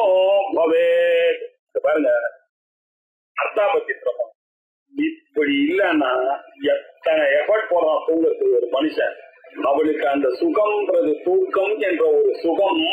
பவேத். பாருங்க, அர்த்தாபத்தி பிரமாணம் இப்படி இல்லைன்னா எத்தனை எஃபர்ட் போடுறான் தூங்கத்துக்கு ஒரு மனுஷன். அவளுக்கு அந்த சுகம்ன்றது தூக்கம் என்ற ஒரு சுகம்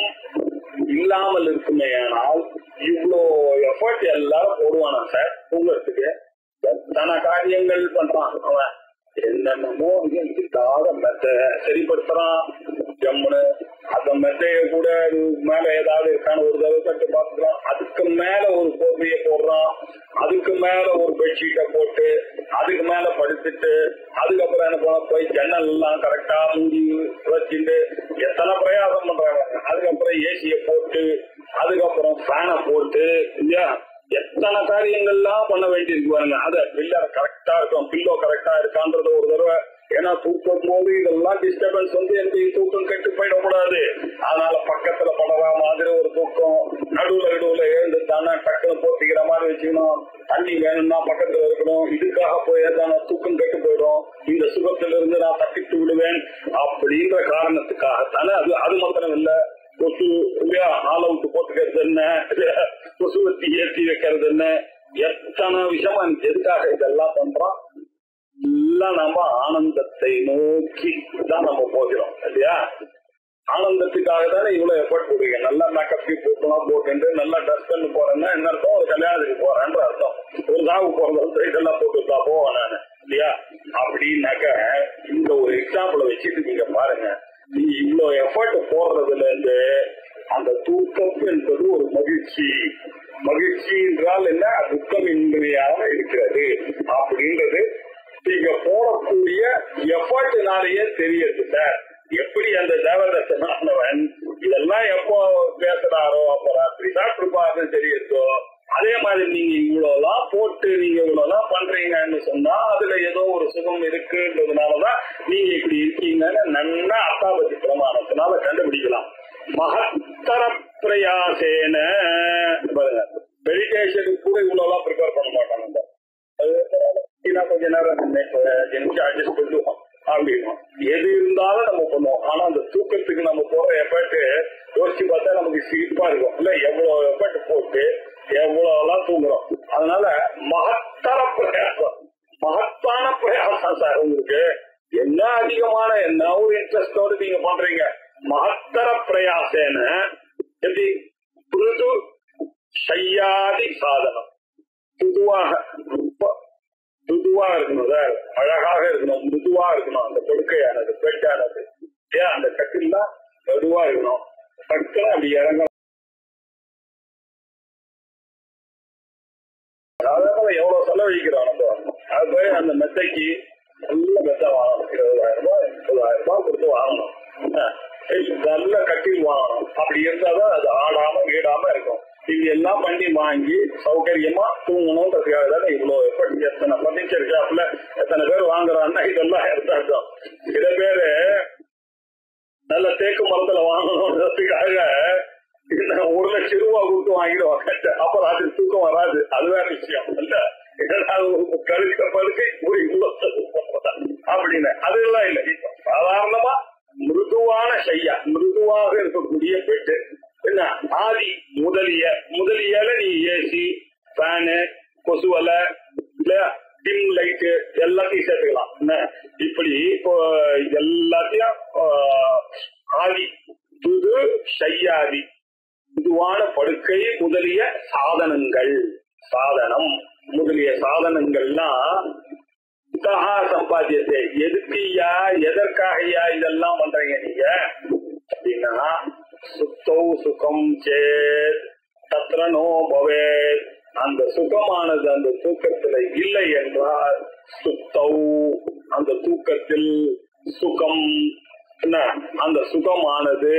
இல்லாமல் இருக்குமே. ஆனால் இவ்வளோ எஃபர்ட் எல்லாரும் போடுவானா சார் தூங்கறதுக்கு? எத்தனை காரியங்கள் பண்றான் அவன். என்னென்னமோ இதுக்காக மெத்த சரிப்படுத்துறான். ஜம்முன்னு அந்த மெத்தைய கூட மேல ஏதாவது இருக்கான்னு ஒரு தடவை கட்டு பார்த்துக்கலாம். அதுக்கு மேல ஒரு போர்வையை போடுறான், அதுக்கு மேல ஒரு பெட்ஷீட்டை போட்டு அதுக்கு மேல படுத்துட்டு அதுக்கப்புறம் என்ன பண்ண போய் ஜன்னல் எல்லாம் கரெக்டா மூடி வச்சுட்டு எத்தனை பிரயாசம் பண்றாங்க. அதுக்கப்புறம் ஏசிய போட்டு அதுக்கப்புறம் ஃபேனை போட்டு இல்லையா எத்தனை காரியங்கள்லாம் பண்ண வேண்டியிருக்கு பாருங்க. அது பில்லர் கரெக்டா இருக்கும், பில்லோ கரெக்டா இருக்கான்றது ஒரு தடவை. ஏன்னா தூக்கும் போது இதெல்லாம் டிஸ்டர்பன்ஸ் வந்து எனக்கு தூக்கம் கெட்டு போயிடக்கூடாது. அதனால பக்கத்துல படுற மாதிரி ஒரு தூக்கம், நடுவுல எழுந்துட்டானா டக்குன்னு போத்திக்கிற மாதிரி வச்சுக்கணும். தண்ணி வேணும்னா பக்கத்துல இருக்கணும். இதுக்காக போய் தூக்கம் கெட்டு போயிடும். இந்த சுகத்துல இருந்து நான் தப்பித்து விடுவேன் அப்படின்ற காரணத்துக்காகத்தானே. அது மாத்திரம் இல்ல, கொசு இல்லையா ஆள் அவுட்டு போட்டுக்கிறது என்ன, கொசுவத்தி ஏற்றி வைக்கிறது என்ன, எத்தனை விஷயமா எதுக்காக இதெல்லாம் பண்றோம்? எல்லாம் நம்ம ஆனந்தத்தை நோக்கி தான் நம்ம போகிறோம் இல்லையா? ஆனந்தத்துக்காக தானே இவ்வளவு எஃபர்ட் போடுவீங்க. நல்லா மேக்கப் போட்டுலாம் போட்டு நல்லா ட்ரெஸ் பண்ணி போறேன்னா என்ன அர்த்தம்? ஒரு கல்யாணத்துக்கு போறேன்ற அர்த்தம். ஒரு சாவு போறது இதெல்லாம் போட்டுட்டா போவேன் நான் இல்லையா? அப்படின்னாக்க இந்த ஒரு எக்ஸாம்பிளை வச்சுட்டு நீங்க பாருங்க. நீங்க இவ்வளவு எஃபர்ட் போடுறதுல இருந்து அந்த தூக்கம் என்பது ஒரு மகிழ்ச்சி. மகிழ்ச்சி என்றால் என்ன? துக்கம் இன்மையாக இருக்கிறது அப்படின்றது நீங்க போடக்கூடிய எஃபர்ட்னாலேயே தெரியுது சார். எப்படி அந்த தேவதத்தனானவன் இதெல்லாம் எப்போ பேசுறாரோ அப்போ ராத்திரி சாப்பிட்டுருப்பாருன்னு தெரியுதோ, அதே மாதிரி நீங்க இவ்வளவுலாம் போட்டு நீங்க இவ்வளவுலாம் பண்றீங்கன்னு சொன்னா அதுல ஏதோ ஒரு சுகம் இருக்குன்றதுனாலதான் நீங்க இப்படி இருக்கீங்கன்னு நல்லா அர்த்தாபத்தி பிரமாணத்தினால கண்டுபிடிக்கலாம். மகத்தர பிரயாசேன பாருங்க, மெடிடேஷனுக்கு கூட இவ்வளவுலாம் ப்ரிப்பேர் பண்ண மாட்டாங்க. கொஞ்ச நேரம் அட்ஜஸ்ட் பண்ணுவோம் அப்படின்னா எது இருந்தாலும் நம்ம பண்ணுவோம். ஆனா அந்த தூக்கத்துக்கு நம்ம போற எஃபர்ட் யோசிச்சு பார்த்தா நமக்கு சிரிப்பா இருக்கும் இல்ல? எவ்வளவு எஃபர்ட் போட்டு எவ்வளவுலாம் தூங்குறோம். அதனால மகத்தர பிரயாசம், மகத்தான பிரயாசம் சார். உங்களுக்கு என்ன அதிகமான என்ன ஒரு இன்ட்ரெஸ்டோடு நீங்க பண்றீங்க. மகத்தர பிரயாசேன எப்படி புது ஷய்யாதி சாதனம், மிருதுவா இருக்கணும் சார், அழகாக இருக்கணும், மிருதுவா இருக்கணும். அந்த கொடுக்கையானது பெட்டானது ஏன் அந்த கட்டில்லாம் மெதுவா இருக்கணும். டக்குன்னு அப்படி இறங்கணும். சாதாரண எவ்வளவு செலவழிக்கிறோம் நம்ம. அது போய் அந்த மெத்தைக்கு நல்ல மெத்தை வாங்கணும். 20,000 ரூபாய் 30,000 ரூபாய் கொடுத்து வாங்கணும். நல்ல கட்டில் வாங்கணும். அப்படி இருந்தாதான் அது ஆடாம வீடாம இருக்கும். இது எல்லாம் பண்ணி வாங்கி சௌகரியமா தூங்கணும்ன்றதுக்காக தானே இவ்வளவு எஃபர்ட். எத்தனை பர்னிச்சர் ஷாப்ல எத்தனை பேர் வாங்குறான்னா இதெல்லாம் எடுத்தாட்டம். சில பேரு நல்ல தேக்கு மரத்துல வாங்கணும்ன்றதுக்காக 1 லட்சம் ரூபாய் கொடுத்து வாங்கிடுவாங்க. அப்புறம் அது தூக்கம் வராது. அதுவே விஷயம் இல்ல. கழுக்க படுக்கை அப்படின்னு அதெல்லாம் இல்லை. சாதாரணமா மிருதுவான ஷையா, மிருதுவாக இருக்கக்கூடிய பெட்டு என்ன ஆதி முதலியால நீ ஏசி, ஃபேனு, கொசுவலை, டிம் லைட்டு எல்லாத்தையும் சேர்த்துக்கலாம். என்ன இப்படி இப்போ எல்லாத்தையும் ஆதி புது ஷையாதி இதுவான படுக்கை முதலிய சாதனம் முதலிய சாதனங்கள்லாம் சம்பாத்தியத்தை எதுக்குயா எதற்காகயா இதெல்லாம் பண்றீங்க நீங்க அப்படின்னா சுத்தௌ சுகம் சேத் தத்ரனோ பவேத். அந்த சுகமானது அந்த தூக்கத்துல இல்லை என்றால் சுத்தௌ அந்த தூக்கத்தில் சுகம் என்ன அந்த சுகமானது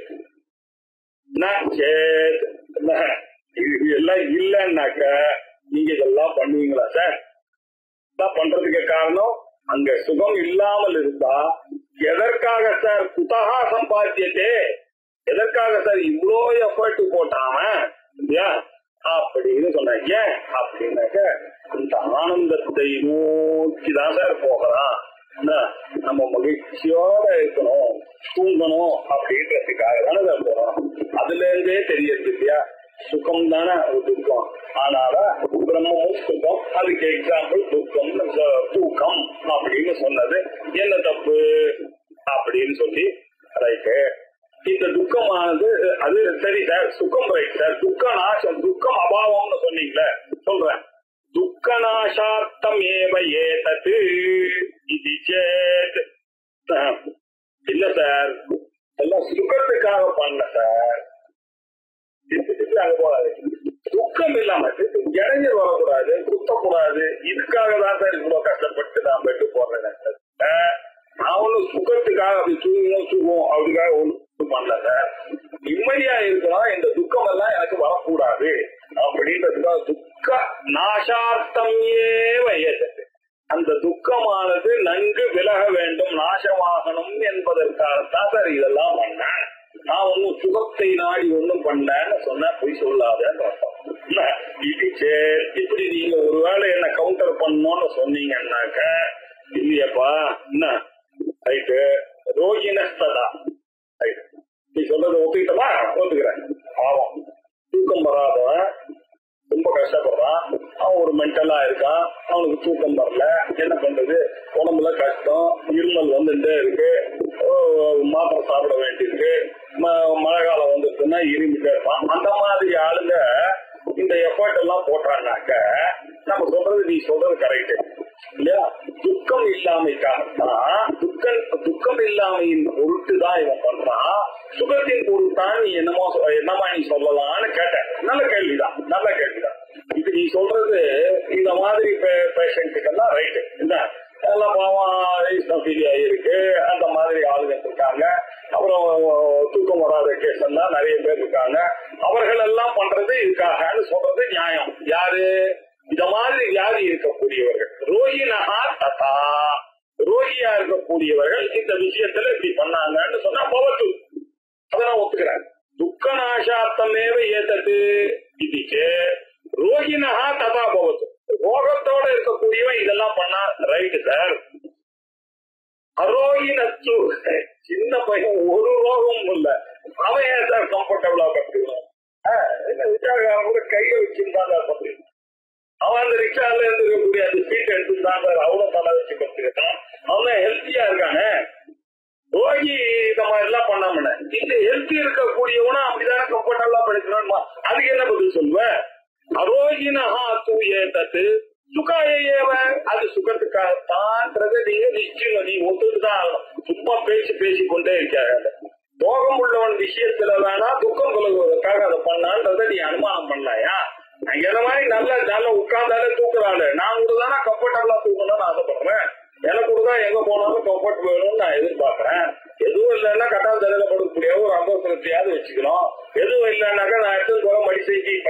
இது எல்லாம் இல்லைன்னாக்க நீங்க இதெல்லாம் பண்ணுவீங்களா சார்? பண்றதுக்கு காரணம் அங்க சுகம் இல்லாமல் இருந்தா எதற்காக சார் குத்தகா சம்பாத்தியத்தே, எதற்காக சார் இவ்வளோ எஃபர்ட் போட்டாம இல்லையா அப்படின்னு சொன்னாங்க. அப்படின்னாக்க அந்த ஆனந்தத்தை நோக்கிதான் சார் போகிறான். நம்ம மகிழ்ச்சியோட இருக்கணும், தூங்கணும் அப்படின்றதுக்காக தானே சார் போறோம். அதுல இருந்தே தெரியுது இல்லையா சுகம் தானே ஒரு துக்கம். ஆனால பிரம்மமும் சுகம். அதுக்கு எக்ஸாம்பிள் துக்கம் தூக்கம் அப்படின்னு சொன்னது என்ன தப்பு அப்படின்னு சொல்லி ரைட்டு. இந்த துக்கமானது அது சரி சார் சுகம் ரைட் சார். துக்க நாசம் துக்கம் அபாவம்னு சொன்னீங்களே சொல்றேன். துக்க நாசார்த்தம் ஏவ ஏதது இது சேத். இல்ல சார் எல்லாம் சுகத்துக்காக பண்ண சார். அங்க போகாது. துக்கம் இல்லாம இடைஞ்சல் வரக்கூடாது, குத்தக்கூடாது. இதுக்காக தான் சார் இவ்வளவு கஷ்டப்பட்டு நான் பெட்டு போடுறேன். நான் ஒன்னும் சுகத்துக்காக அப்படி தூங்குவோம் அப்படிக்காக ஒன்றும் பண்ணல சார். நிம்மதியா இருக்கலாம். இந்த துக்கம் எல்லாம் எனக்கு வரக்கூடாது அப்படின்றதுக்காக துக்க நாசார்த்தம் ஏவ அந்த துக்கமானது நன்கு விலக வேண்டும், நாசமாகணும் என்பதற்காகத்தான் சார் இதெல்லாம் பண்ணேன். நான் ஒன்னும் சுகத்தை நாடி ஒன்னும் பண்ணேன்னு சொன்ன போய் சொல்லாத. இப்படி நீங்க ஒருவேளை என்ன கவுண்டர் பண்ணணும்னு சொன்னீங்கன்னாக்க இல்லையப்பா என்ன ரைட்டு ரோகினஸ்ததா ரைட்டு நீ சொல்றது ஒத்துக்கிட்டமா ஒத்துக்கிறேன். பாவம் தூக்கம் வராதவன் ரொம்ப கஷ்டப்படுறான். அவன் ஒரு மென்டலா இருக்கான். அவனுக்கு தூக்கம் வரல. என்ன பண்றது? உடம்புல கஷ்டம், இருமல் வந்துட்டே இருக்கு, மாத்திரை சாப்பிட வேண்டியிருக்கு, மழை காலம் வந்துருக்குன்னா இருந்துட்டே இருப்பான். அந்த மாதிரி ஆளுங்க இந்த எஃபர்ட் எல்லாம் போட்டான்னாக்க நம்ம சொல்றது நீ சொல்றது கரெக்ட் இல்லையா? துக்கம் இல்லாமைக்காகத்தான் துக்கம் இல்லாமையின் பொருட்டு தான் இவன் பண்றான். சுகத்தின் பொருட்டான் நீ என்னமா நீ சொல்லலாம்னு கேட்டேன். நல்ல கேள்விதான். இது நீ சொல்றது இந்த மாதிரி பேஷண்ட்டுக்கெல்லாம் ரைட்டு இல்ல. எல்லாம் பாவம் இருக்கு, அந்த மாதிரி ஆளுங்க இருக்காங்க. அப்புறம் தூக்கம் வராத கேஸ் எல்லாம் நிறைய பேர் இருக்காங்க. அவர்கள் எல்லாம் பண்றது இதுக்காகன்னு சொல்றது நியாயம். யாரு இந்த மாதிரி வியாதி இருக்கக்கூடியவர்கள் ரோகினஹா ததா ரோகியா இருக்கக்கூடியவர்கள் இந்த விஷயத்துல இப்படி பண்ணாங்கன்னு சொன்னா பவத்து அதை நான் ஒத்துக்கிறேன். துக்க நாசார்த்தமேவ ஏதது இதுக்கு ரோகினஹா ததா பவத்து. ரோகத்தோட இருக்கக்கூடியவன் இதெல்லாம் பண்ணா ரைட்டு சார். அரோகினத்து சின்ன பையன் ஒரு ரோகமும் இல்ல, அவன் ஏன் சார் கம்ஃபர்டபுளா கத்துக்கணும்? ரிக்ஷாக்காரன் கூட கையை வச்சுருந்தான் சார் பண்றீங்க. அவன் அந்த ரிக்ஷால இருந்து இருக்கக்கூடிய அந்த சீட் எடுத்துதான் சார் அவ்வளவு தலை வச்சு கத்துக்கிட்டான். அவன் ஹெல்த்தியா இருக்கானே. ரோகி இந்த மாதிரி எல்லாம் பண்ணாம இந்த ஹெல்த்தி இருக்கக்கூடியவனா அப்படிதானே கம்ஃபர்டபுளா படிக்கணுமா? அதுக்கு என்ன பதில் சொல்லுவேன்? அரோகினஹா தூயே தத்து சுகாயேவ அது சுகத்துக்காகத்தான் நீங்க நிச்சயம் நீ ஒத்துட்டுதான் ஆகணும். சும்மா பேசி கொண்டே இருக்காங்க. ரோகம் உள்ளவன் விஷயத்துல வேணா துக்கம் கொள்வதற்காக அதை பண்ணான்றத நீ அனுமானம் பண்ணலாயா? என்ன மாதிரி நல்ல உட்கார்ந்தாலே தூக்குறாள். நான் கூட தானே கம்ஃபர்டபுளா தூக்கணும்னு ஆசைப்படுறேன். எனக்கு கூட தான் எங்க போனாலும் கம்ஃபர்ட் வேணும்னு நான் எதிர்பார்க்கிறேன். எதுவும் இல்லைன்னா கட்டால் தலையில படுக்கக்கூடிய ஒரு அங்கோசனத்தையாவது வச்சுக்கணும். எதுவும் இல்லைன்னாக்கா நான் எடுத்து போற மடிசைக்கு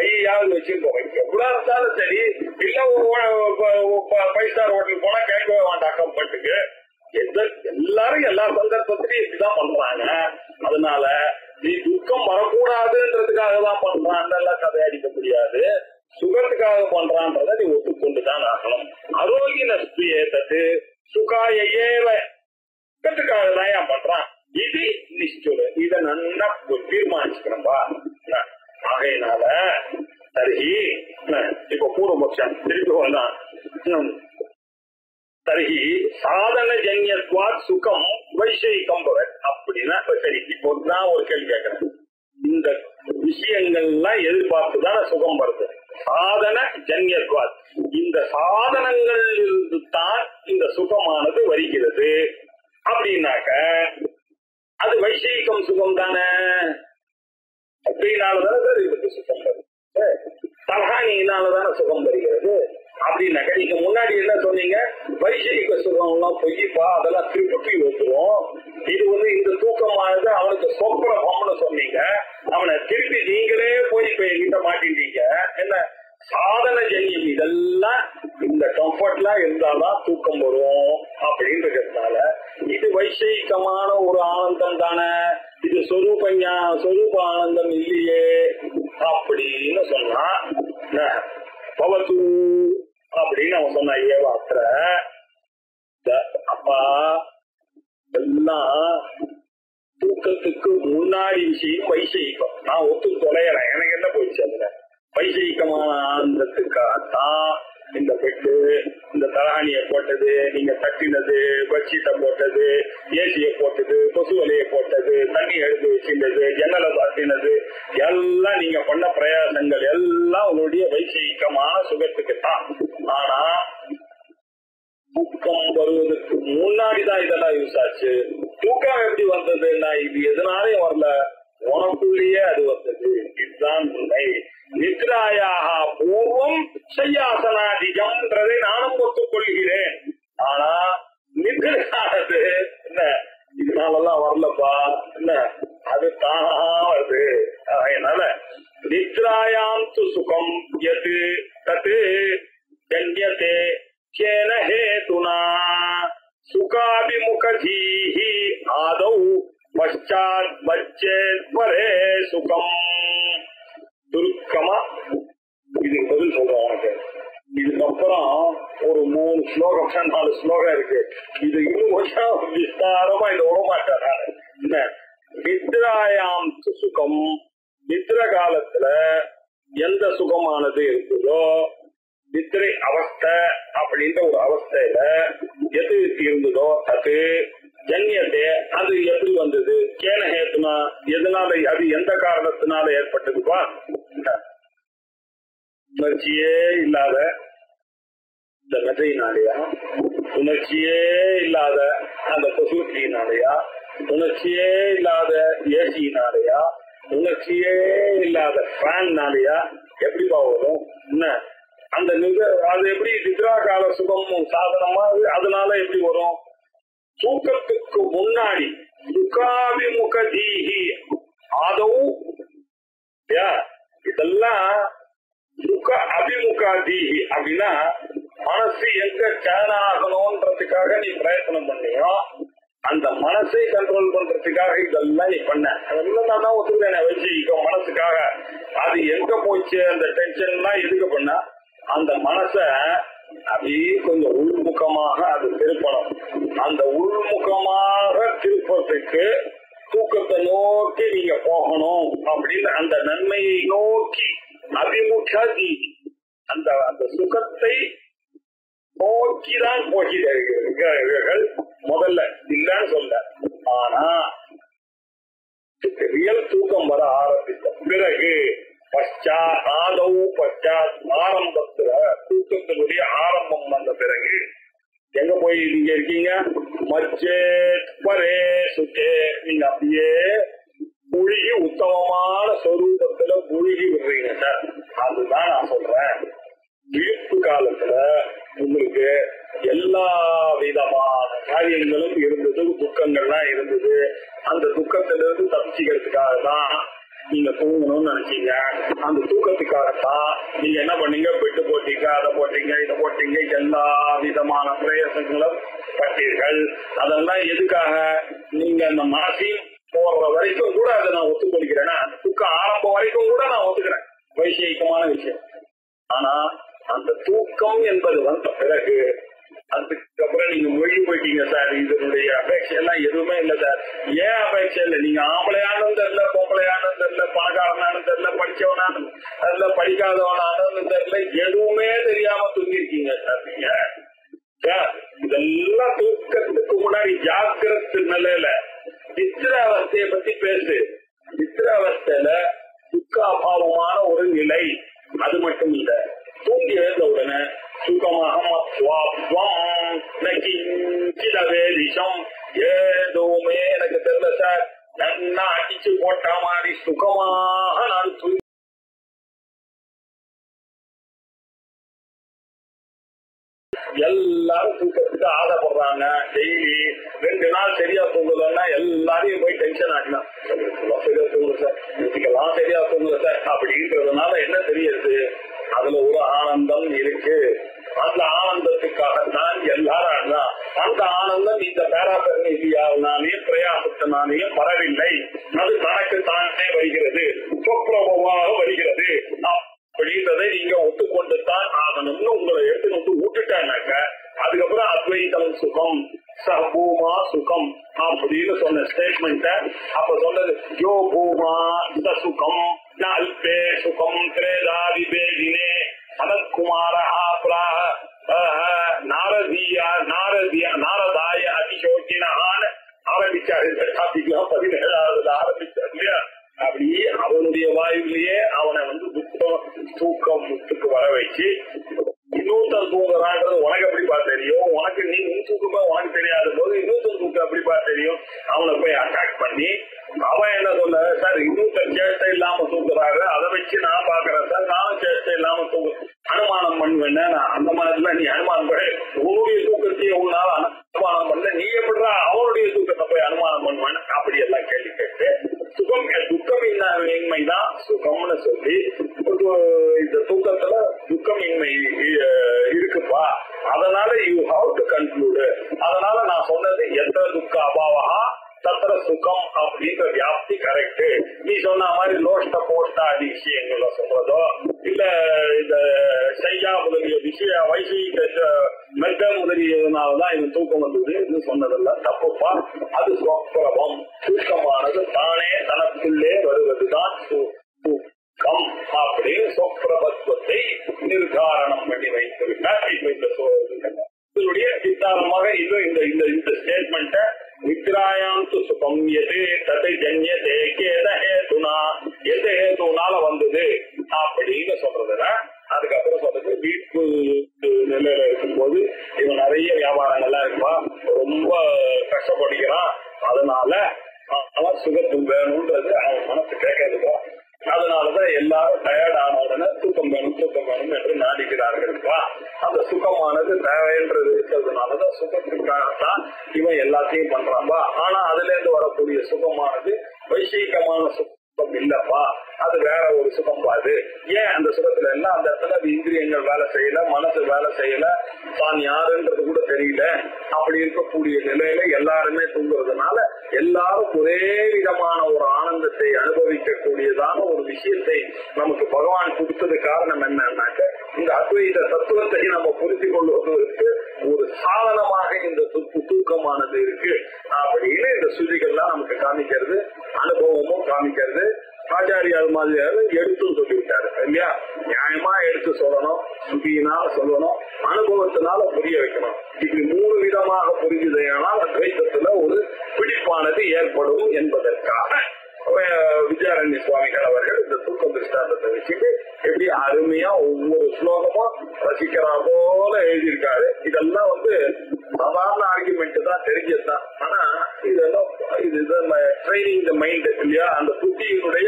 எங்கேயாவது வச்சிருக்கோம். எவ்வளவு இருந்தாலும் சரி, இல்ல 5 ஸ்டார் ஹோட்டலுக்கு போனா கேட்கவே வேண்டாம் கம்பெட்டுக்கு. எல்லாரும் எல்லா சந்தர்ப்பத்திலையும் இப்படிதான் பண்றாங்க. அதனால நீ துக்கம் வரக்கூடாதுன்றதுக்காக தான் பண்றான் எல்லாம் கதை அடிக்க முடியாது. சுகத்துக்காக பண்றான்றத நீ ஒத்துக்கொண்டுதான் ஆகணும். ஆரோக்கிய ஏத்தது சுகாயேவ சுகத்துக்காக தான் ஏன் பண்றான் இது நிச்சயம். இத நல்லா தீர்மானிச்சுக்கிறப்பா. ஆகையினால தருகி இப்ப பூர்வபக்ஷம் திருப்பி வரலாம். தருகி சாதன ஜன்யத்வாத் சுகம் வைஷயிகம் பவத் அப்படின்னா சரி. இப்போ நான் ஒரு கேள்வி கேட்கிறேன். இந்த விஷயங்கள்லாம் எதிர்பார்த்துதான் சுகம் வருது. சாதன ஜன்யத்வாத், இந்த சாதனங்கள் இருந்து தான் இந்த சுகமானது வருகிறது அப்படின்னாக்க அது வைஷயிகம் சுகம் தானே. அப்படின்னாலதானே இதுக்கு சுகம் வருது. தலகாணியினாலதானே சுகம் வருகிறது. அப்படின்னாக்க நீங்க முன்னாடி என்ன சொன்னீங்க, வைஷயிக சுகம் எல்லாம் பொய்ப்பா, அதெல்லாம் திருப்பி வைக்கிறோம். இது இந்த தூக்கமானது அவனுக்கு சொப்ரபம்னு சொன்னீங்க. அவனை திருப்பி நீங்களே போய் இப்ப எங்கிட்ட மாட்டிட்டீங்க. என்ன சாதன ஜென்யம் இதெல்லாம் இந்த கம்ஃபர்ட்லாம் இருந்தாதான் தூக்கம் வரும் அப்படின்றதுனால இது வைஷயிகமான ஒரு ஆனந்தம் தானே. இது சொரூப ஆனந்தம் இல்லையே அப்படின்னு சொன்னா பவத்து அப்படின்னு அவன் சொன்ன ஏவாத்திர. அப்பா எல்லாம் தூக்கத்துக்கு முன்னாடி விஷயம் வைஷயிகம். நான் ஒத்து தொலைறேன், எனக்கு என்ன போயிடுச்சு. அதுல வைஷயிகமான ஆனந்தத்துக்காகத்தான் இந்த பெட்டு, இந்த தலகாணிய போட்டது, நீங்க தட்டினது, பெட்ஷீட்டை போட்டது, ஏசிய போட்டது, கொசு வலையை போட்டது, தண்ணி எடுத்து வச்சிருந்தது, ஜன்னலை தட்டினது, எல்லாம் நீங்க பண்ண பிரயாசங்கள் எல்லாம் உங்களுடைய வைஷயிகமான சுகத்துக்குத்தான். ஆனா தூக்கம் வருவதற்கு முன்னாடிதான் இதெல்லாம் யூஸ் ஆச்சு. தூக்கம் எப்படி வந்ததுன்னா இது எதனாலையும் வரல, உனக்குள்ளேயே அது வந்தது. இதுதான் உண்மை. நித்ராயாக பூர்வம் சையாசனாதிகம்ன்றதை நானும் ஒத்துக்கொள்கிறேன். ஆனா நித்ரானது என்ன இதனாலெல்லாம் வரலப்பா, என்ன அது தானா வருது. அதனால நித்ராயாம் து சுகம் எது தத்து ஜன்யதே கேன ஹேதுனா சுகாபிமுகதீஹி ஆதௌ பச்சாத் பச்சேத் பரே சுகம். துருக்கமா இதுக்கு பதில் சொல்றேன் உனக்கு. இதுக்கப்புறம் ஒரு 3 ஸ்லோகம் 4 ஸ்லோகம் இருக்கு. இது இன்னும் கொஞ்சம் விஸ்தாரமா இதை விடமாட்டேன் நான். என்ன நித்ராயாம் சுகம், நித்ர காலத்துல எந்த சுகமானது இருக்குதோ, நித்திரை அவஸ்தை அப்படின்ற ஒரு அவஸ்தையில எது இருந்ததோ அது ஜன்யத்தை, அது எப்படி வந்தது, கேன ஹேத்துனா எதனால, அது எந்த காரணத்தினால ஏற்பட்டதுப்பா. உணர்ச்சியே இல்லாத இந்த மெதையினாலையா, உணர்ச்சியே இல்லாத அந்த கொசுத்தினாலையா, உணர்ச்சியே இல்லாத ஏசியினாலையா, உணர்ச்சியே இல்லாத ஃபேன்னாலையா எப்படிப்பா வரும்? என்ன அந்த அது எப்படி நித்ரா கால சுகம் சாதனமா அதனால எப்படி வரும்? தூக்கத்துக்கு முன்னாடி சுகாபிமுகதீஹி ஆதவு, இதெல்லாம் சுக அபிமுகாதீஹி அப்படின்னா மனசு எங்க சேனாகணும்ன்றதுக்காக நீ பிரயத்தனம் பண்ணியோ, அந்த மனசை கண்ட்ரோல் பண்றதுக்காக இதெல்லாம் நீ பண்ண. அதெல்லாம் நான் தான் ஒத்துக்கிறேன் வச்சுக்கோ மனசுக்காக. அது எங்க போச்சு அந்த டென்ஷன்லாம் எதுக்கு பண்ண? அந்த மனச அப்படியே கொஞ்சம் உள்முகமாக அது திருப்பணும். அந்த உள்முகமாக திருப்பத்துக்கு தூக்கத்தை நோக்கி நீங்க போகணும் அப்படின்னு அந்த நன்மையை நோக்கி அபிமுகி அந்த அந்த சுகத்தை நோக்கிதான் போகிறார்கள் முதல்ல, இல்லன்னு சொல்ல. ஆனா ரியல் தூக்கம் வர ஆரம்பித்த பிறகு ஆரம்பத்துல தூக்கத்தினுடைய ஆரம்பம் வந்த பிறகு எங்க போய் நீங்க இருக்கீங்க? மச்சே பரே சுச்சே, நீங்க அப்படியே முழுகி உத்தமமான சொரூபத்துல முழுகி விடுறீங்க சார். அதுதான் நான் சொல்றேன். விழிப்பு காலத்துல உங்களுக்கு எல்லா விதமான காரியங்களும் இருந்தது, துக்கங்கள்லாம் இருந்தது. அந்த துக்கத்திலிருந்து தப்பிச்சுக்கிறதுக்காக தான் நீங்க தூங்கணும்னு நினைச்சீங்க. அந்த தூக்கத்துக்காகத்தான் நீங்க என்ன பண்ணீங்க, பெட்டு போட்டீங்க, அதை போட்டீங்க, இதை போட்டீங்க, எல்லா விதமான பிரயாசங்களும் பட்டீர்கள். அதெல்லாம் எதுக்காக? நீங்க அந்த மனசையும் போடுற வரைக்கும் கூட அதை நான் ஒத்துக்கொள்கிறேன்னா, தூக்கம் ஆரம்பம் வரைக்கும் கூட நான் ஒத்துக்கிறேன், வைசேகிகமான விஷயம். ஆனா அந்த தூக்கம் என்பது வந்த பிறகு அதுக்கப்புறம் நீங்க மொழி போயிட்டீங்க சார், இதனுடைய அபேட்சை எல்லாம் எதுவுமே இல்லை சார். ஏன் அபேட்சை இல்லை? நீங்க ஆம்பளையானது தெரியல, பொம்பளையானது தெரியல, பணக்காரனானது தெரியல, படிச்சவனானது தெரியல, படிக்காதவனானது தெரியல, எதுவுமே தெரியாம தூங்கிருக்கீங்க சார் நீங்க. இதெல்லாம் தூக்கத்துக்கு முன்னாடி ஜாக்கிரத்து நிலையில நித்திராவஸ்தையை பத்தி பேசு. நித்திராவஸ்தையில துக்காபாவமான ஒரு நிலை. அது மட்டும் இல்ல, தூங்கி எழுந்த உடனே சுகமாக ஏதுவுமே எனக்கு தெரியல சார், நல்லா அடிச்சு போட்ட மாதிரி சுகமாக நான் தூங்கி எல்லாரும் தூக்கத்துக்கு ஆசைப்படுறாங்க. டெய்லி 2 நாள் சரியா தூங்குதுன்னா எல்லாரையும் போய் டென்ஷன் ஆகலாம். சரியா தூங்குது சார், இதுக்கெல்லாம் சரியா தூங்குது சார் அப்படின்றதுனால என்ன தெரியுது, அதுல ஒரு ஆனந்தம் இருக்கு. அந்த ஆனந்தத்துக்காகத்தான் எல்லாரும் அந்த ஆனந்தம் இந்த பேராபரணியாவினாலேயும் பிரயாசத்தினாலேயும் வரவில்லை. அது தனக்கு தானே வருகிறது, சொப்ரபமாக வருகிறது. அப்படின்றதை நீங்க ஒத்துக்கொண்டு தான் ஆகணும்னு உங்களை எடுத்து விட்டுட்டானாக்க அதுக்கப்புறம் அத்வைதம் சுகம், சபூமா சுகம் அப்படின்னு சொன்ன ஸ்டேட்மெண்ட் அப்ப சொன்னது யோ பூமா ச சுகம் அல்பே சுகம் திரேதாதி பேதினே சனத்குமார நாரதாய அதிசோக்கினான்னு ஆரம்பிச்சாரு. 17வது ஆரம்பிச்சாரு இல்லையா? அப்படி அவனுடைய வாயுலேயே அவனை துக்கம் தூக்கம் முத்துக்கு வர வச்சு இன்னொருத்தன் தூங்குறான்றது உனக்கு எப்படிப்பா தெரியும்? உனக்கு நீ தூக்கமே உனக்கு தெரியாத போது இன்னொருத்தன் தூக்கம் எப்படிப்பா தெரியும்? அவனை போய் அட்டாக் பண்ணி அவன் என்ன சொல்ல, சார் இன்னொருத்தன் சேஷ்டை இல்லாம தூக்குறாரு, அதை வச்சு நான் பாக்குறேன் சார், நானும் சேஷ்டை இல்லாம தூக்கு அனுமானம் பண்ணுவேன்னு. அந்த மாதிரில நீ அனுமானம் பண்ண உன்னுடைய தூக்கத்தையே உன்னால அனுமானம் பண்ணல, நீ எப்படிதான் அவனுடைய தூக்கத்தை போய் அனுமானம் பண்ணுவேன்னு அப்படி எல்லாம் கேள்வி கேட்டு சுகம் துக்கம் இன்மைதான் சுகம்னு சொல்லி இந்த தூக்கத்துல துக்கமின்மை இருக்குப்பா, அதனால யூ ஹாவ் டு கன்க்ளூடு. அதனால நான் சொன்னது எந்த துக்க அபாவா தத்திர சுகம் அப்படின்ற வியாப்தி கரெக்ட். நீ சொன்ன மாதிரி லோஷ்ட போஷ்டா ஆதி விஷயங்கள சொல்றதோ இல்ல இந்த சையா முதலிய விஷய வைசீக மெத்த முதலியதுனாலதான் இது தூக்கம் வந்தது சொன்னதெல்லாம் தப்புப்பா. அது சொப்பிரபம், தூக்கமானது தானே தனக்குள்ளே வருவதுதான் தூக்கம் அப்படின்னு சொப்பிரபத்துவத்தை நிர்தாரணம் பண்ணி வைத்து விட்டார். இப்ப இந்த இதனுடைய விசாரமாக இந்த ஸ்டேட்மெண்ட நித்ராயாம் து சுகம் எது ததை ஜன்யதே கேத ஹேதுனா, எந்த ஹேதுனால வந்தது அப்படின்னு சொல்றதுன்னா அதுக்கப்புறம் சொல்றது வீட்டு நிலையில இருக்கும்போது இவன் நிறைய வியாபாரங்கள்லாம் இருப்பா, ரொம்ப கஷ்டப்படுகிறான், அதனால அவன் சுகத்தும் வேணும்ன்றது அவன் மனசு கேட்கறதுப்பா. அதனாலதான் எல்லாரும் டயர்ட் ஆன உடனே தூக்கம் வேணும் என்று நாடிக்கிறார்கள்ப்பா. அந்த சுகமானது தேவைன்றது இருக்கிறதுனாலதான் சுகத்துக்காகத்தான் இவன் எல்லாத்தையும் பண்றான்பா. ஆனா அதுல இருந்து வரக்கூடிய சுகமானது வைசீகமான சுகம் இல்லப்பா, அது வேற ஒரு சுகம் பாது. ஏன் அந்த சுகத்துல எல்லாம் அந்த இடத்துல இந்திரியங்கள் வேலை செய்யல, மனசு வேலை செய்யல, தான் யாருன்றது கூட தெரியல. அப்படி இருக்கக்கூடிய நிலையில எல்லாருமே தூங்குறதுனால எல்லாரும் ஒரே விதமான ஒரு ஆனந்தத்தை அனுபவிக்கக்கூடியதான ஒரு விஷயத்தை நமக்கு பகவான் கொடுத்தது காரணம் என்னன்னாக்க இந்த அத்வைத தத்துவத்தை நம்ம புரிந்து கொள்வதற்கு ஒரு சாதனமாக இந்த தூக்கமானது இருக்கு அப்படின்னு இந்த சுதிகள்லாம் நமக்கு காமிக்கிறது, அனுபவமும் காமிக்கிறது. ஆச்சாரியார் மாதிரியாரு எடுத்தும் சொல்லிவிட்டாரு இல்லையா? நியாயமா எடுத்து சொல்லணும், சுதியினால சொல்லணும், அனுபவத்தினால புரிய வைக்கணும். இப்படி 3 விதமாக புரிஞ்சுதையானால் அத்வைதத்துல ஒரு பிடிப்பானது ஏற்படும் என்பதற்காக வித்யாரண்ய சுவாமிகள் அவர்கள் இந்த தூக்க திருஷ்டாந்தத்தை வச்சுட்டு எப்படி அருமையா ஒவ்வொரு ஸ்லோகமும் ரசிக்கிறா போல எழுதியிருக்காரு. இதெல்லாம் சாதாரண ஆர்குமெண்ட் தான், தெரிஞ்சதுதான். ஆனா இதெல்லாம் ட்ரைனிங் த மைண்ட் இல்லையா, அந்த புத்தியினுடைய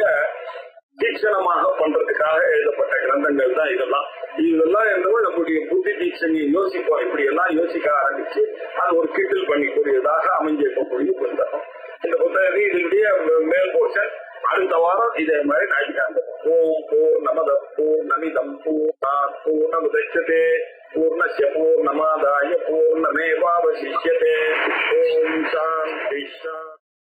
தீட்சணமாக பண்றதுக்காக எழுதப்பட்ட கிரந்தங்கள் தான் இதெல்லாம். என்னவோ நம்முடைய புத்தி தீட்சணையை யோசிப்போம், இப்படி எல்லாம் யோசிக்க ஆரம்பிச்சு அது ஒரு கிட்டில் பண்ணிக்கூடியதாக அமைஞ்சிருக்கக்கூடிய புத்தகம். இந்த புத்தகத்தை இதனுடைய மேல் போர்ஷன் அடுத்த வாரம் இதே மாதிரி நாட்டிக்காங்க. ஓம் பூர்ணமத பூர்ணமிதம் பூர்ணமிதம்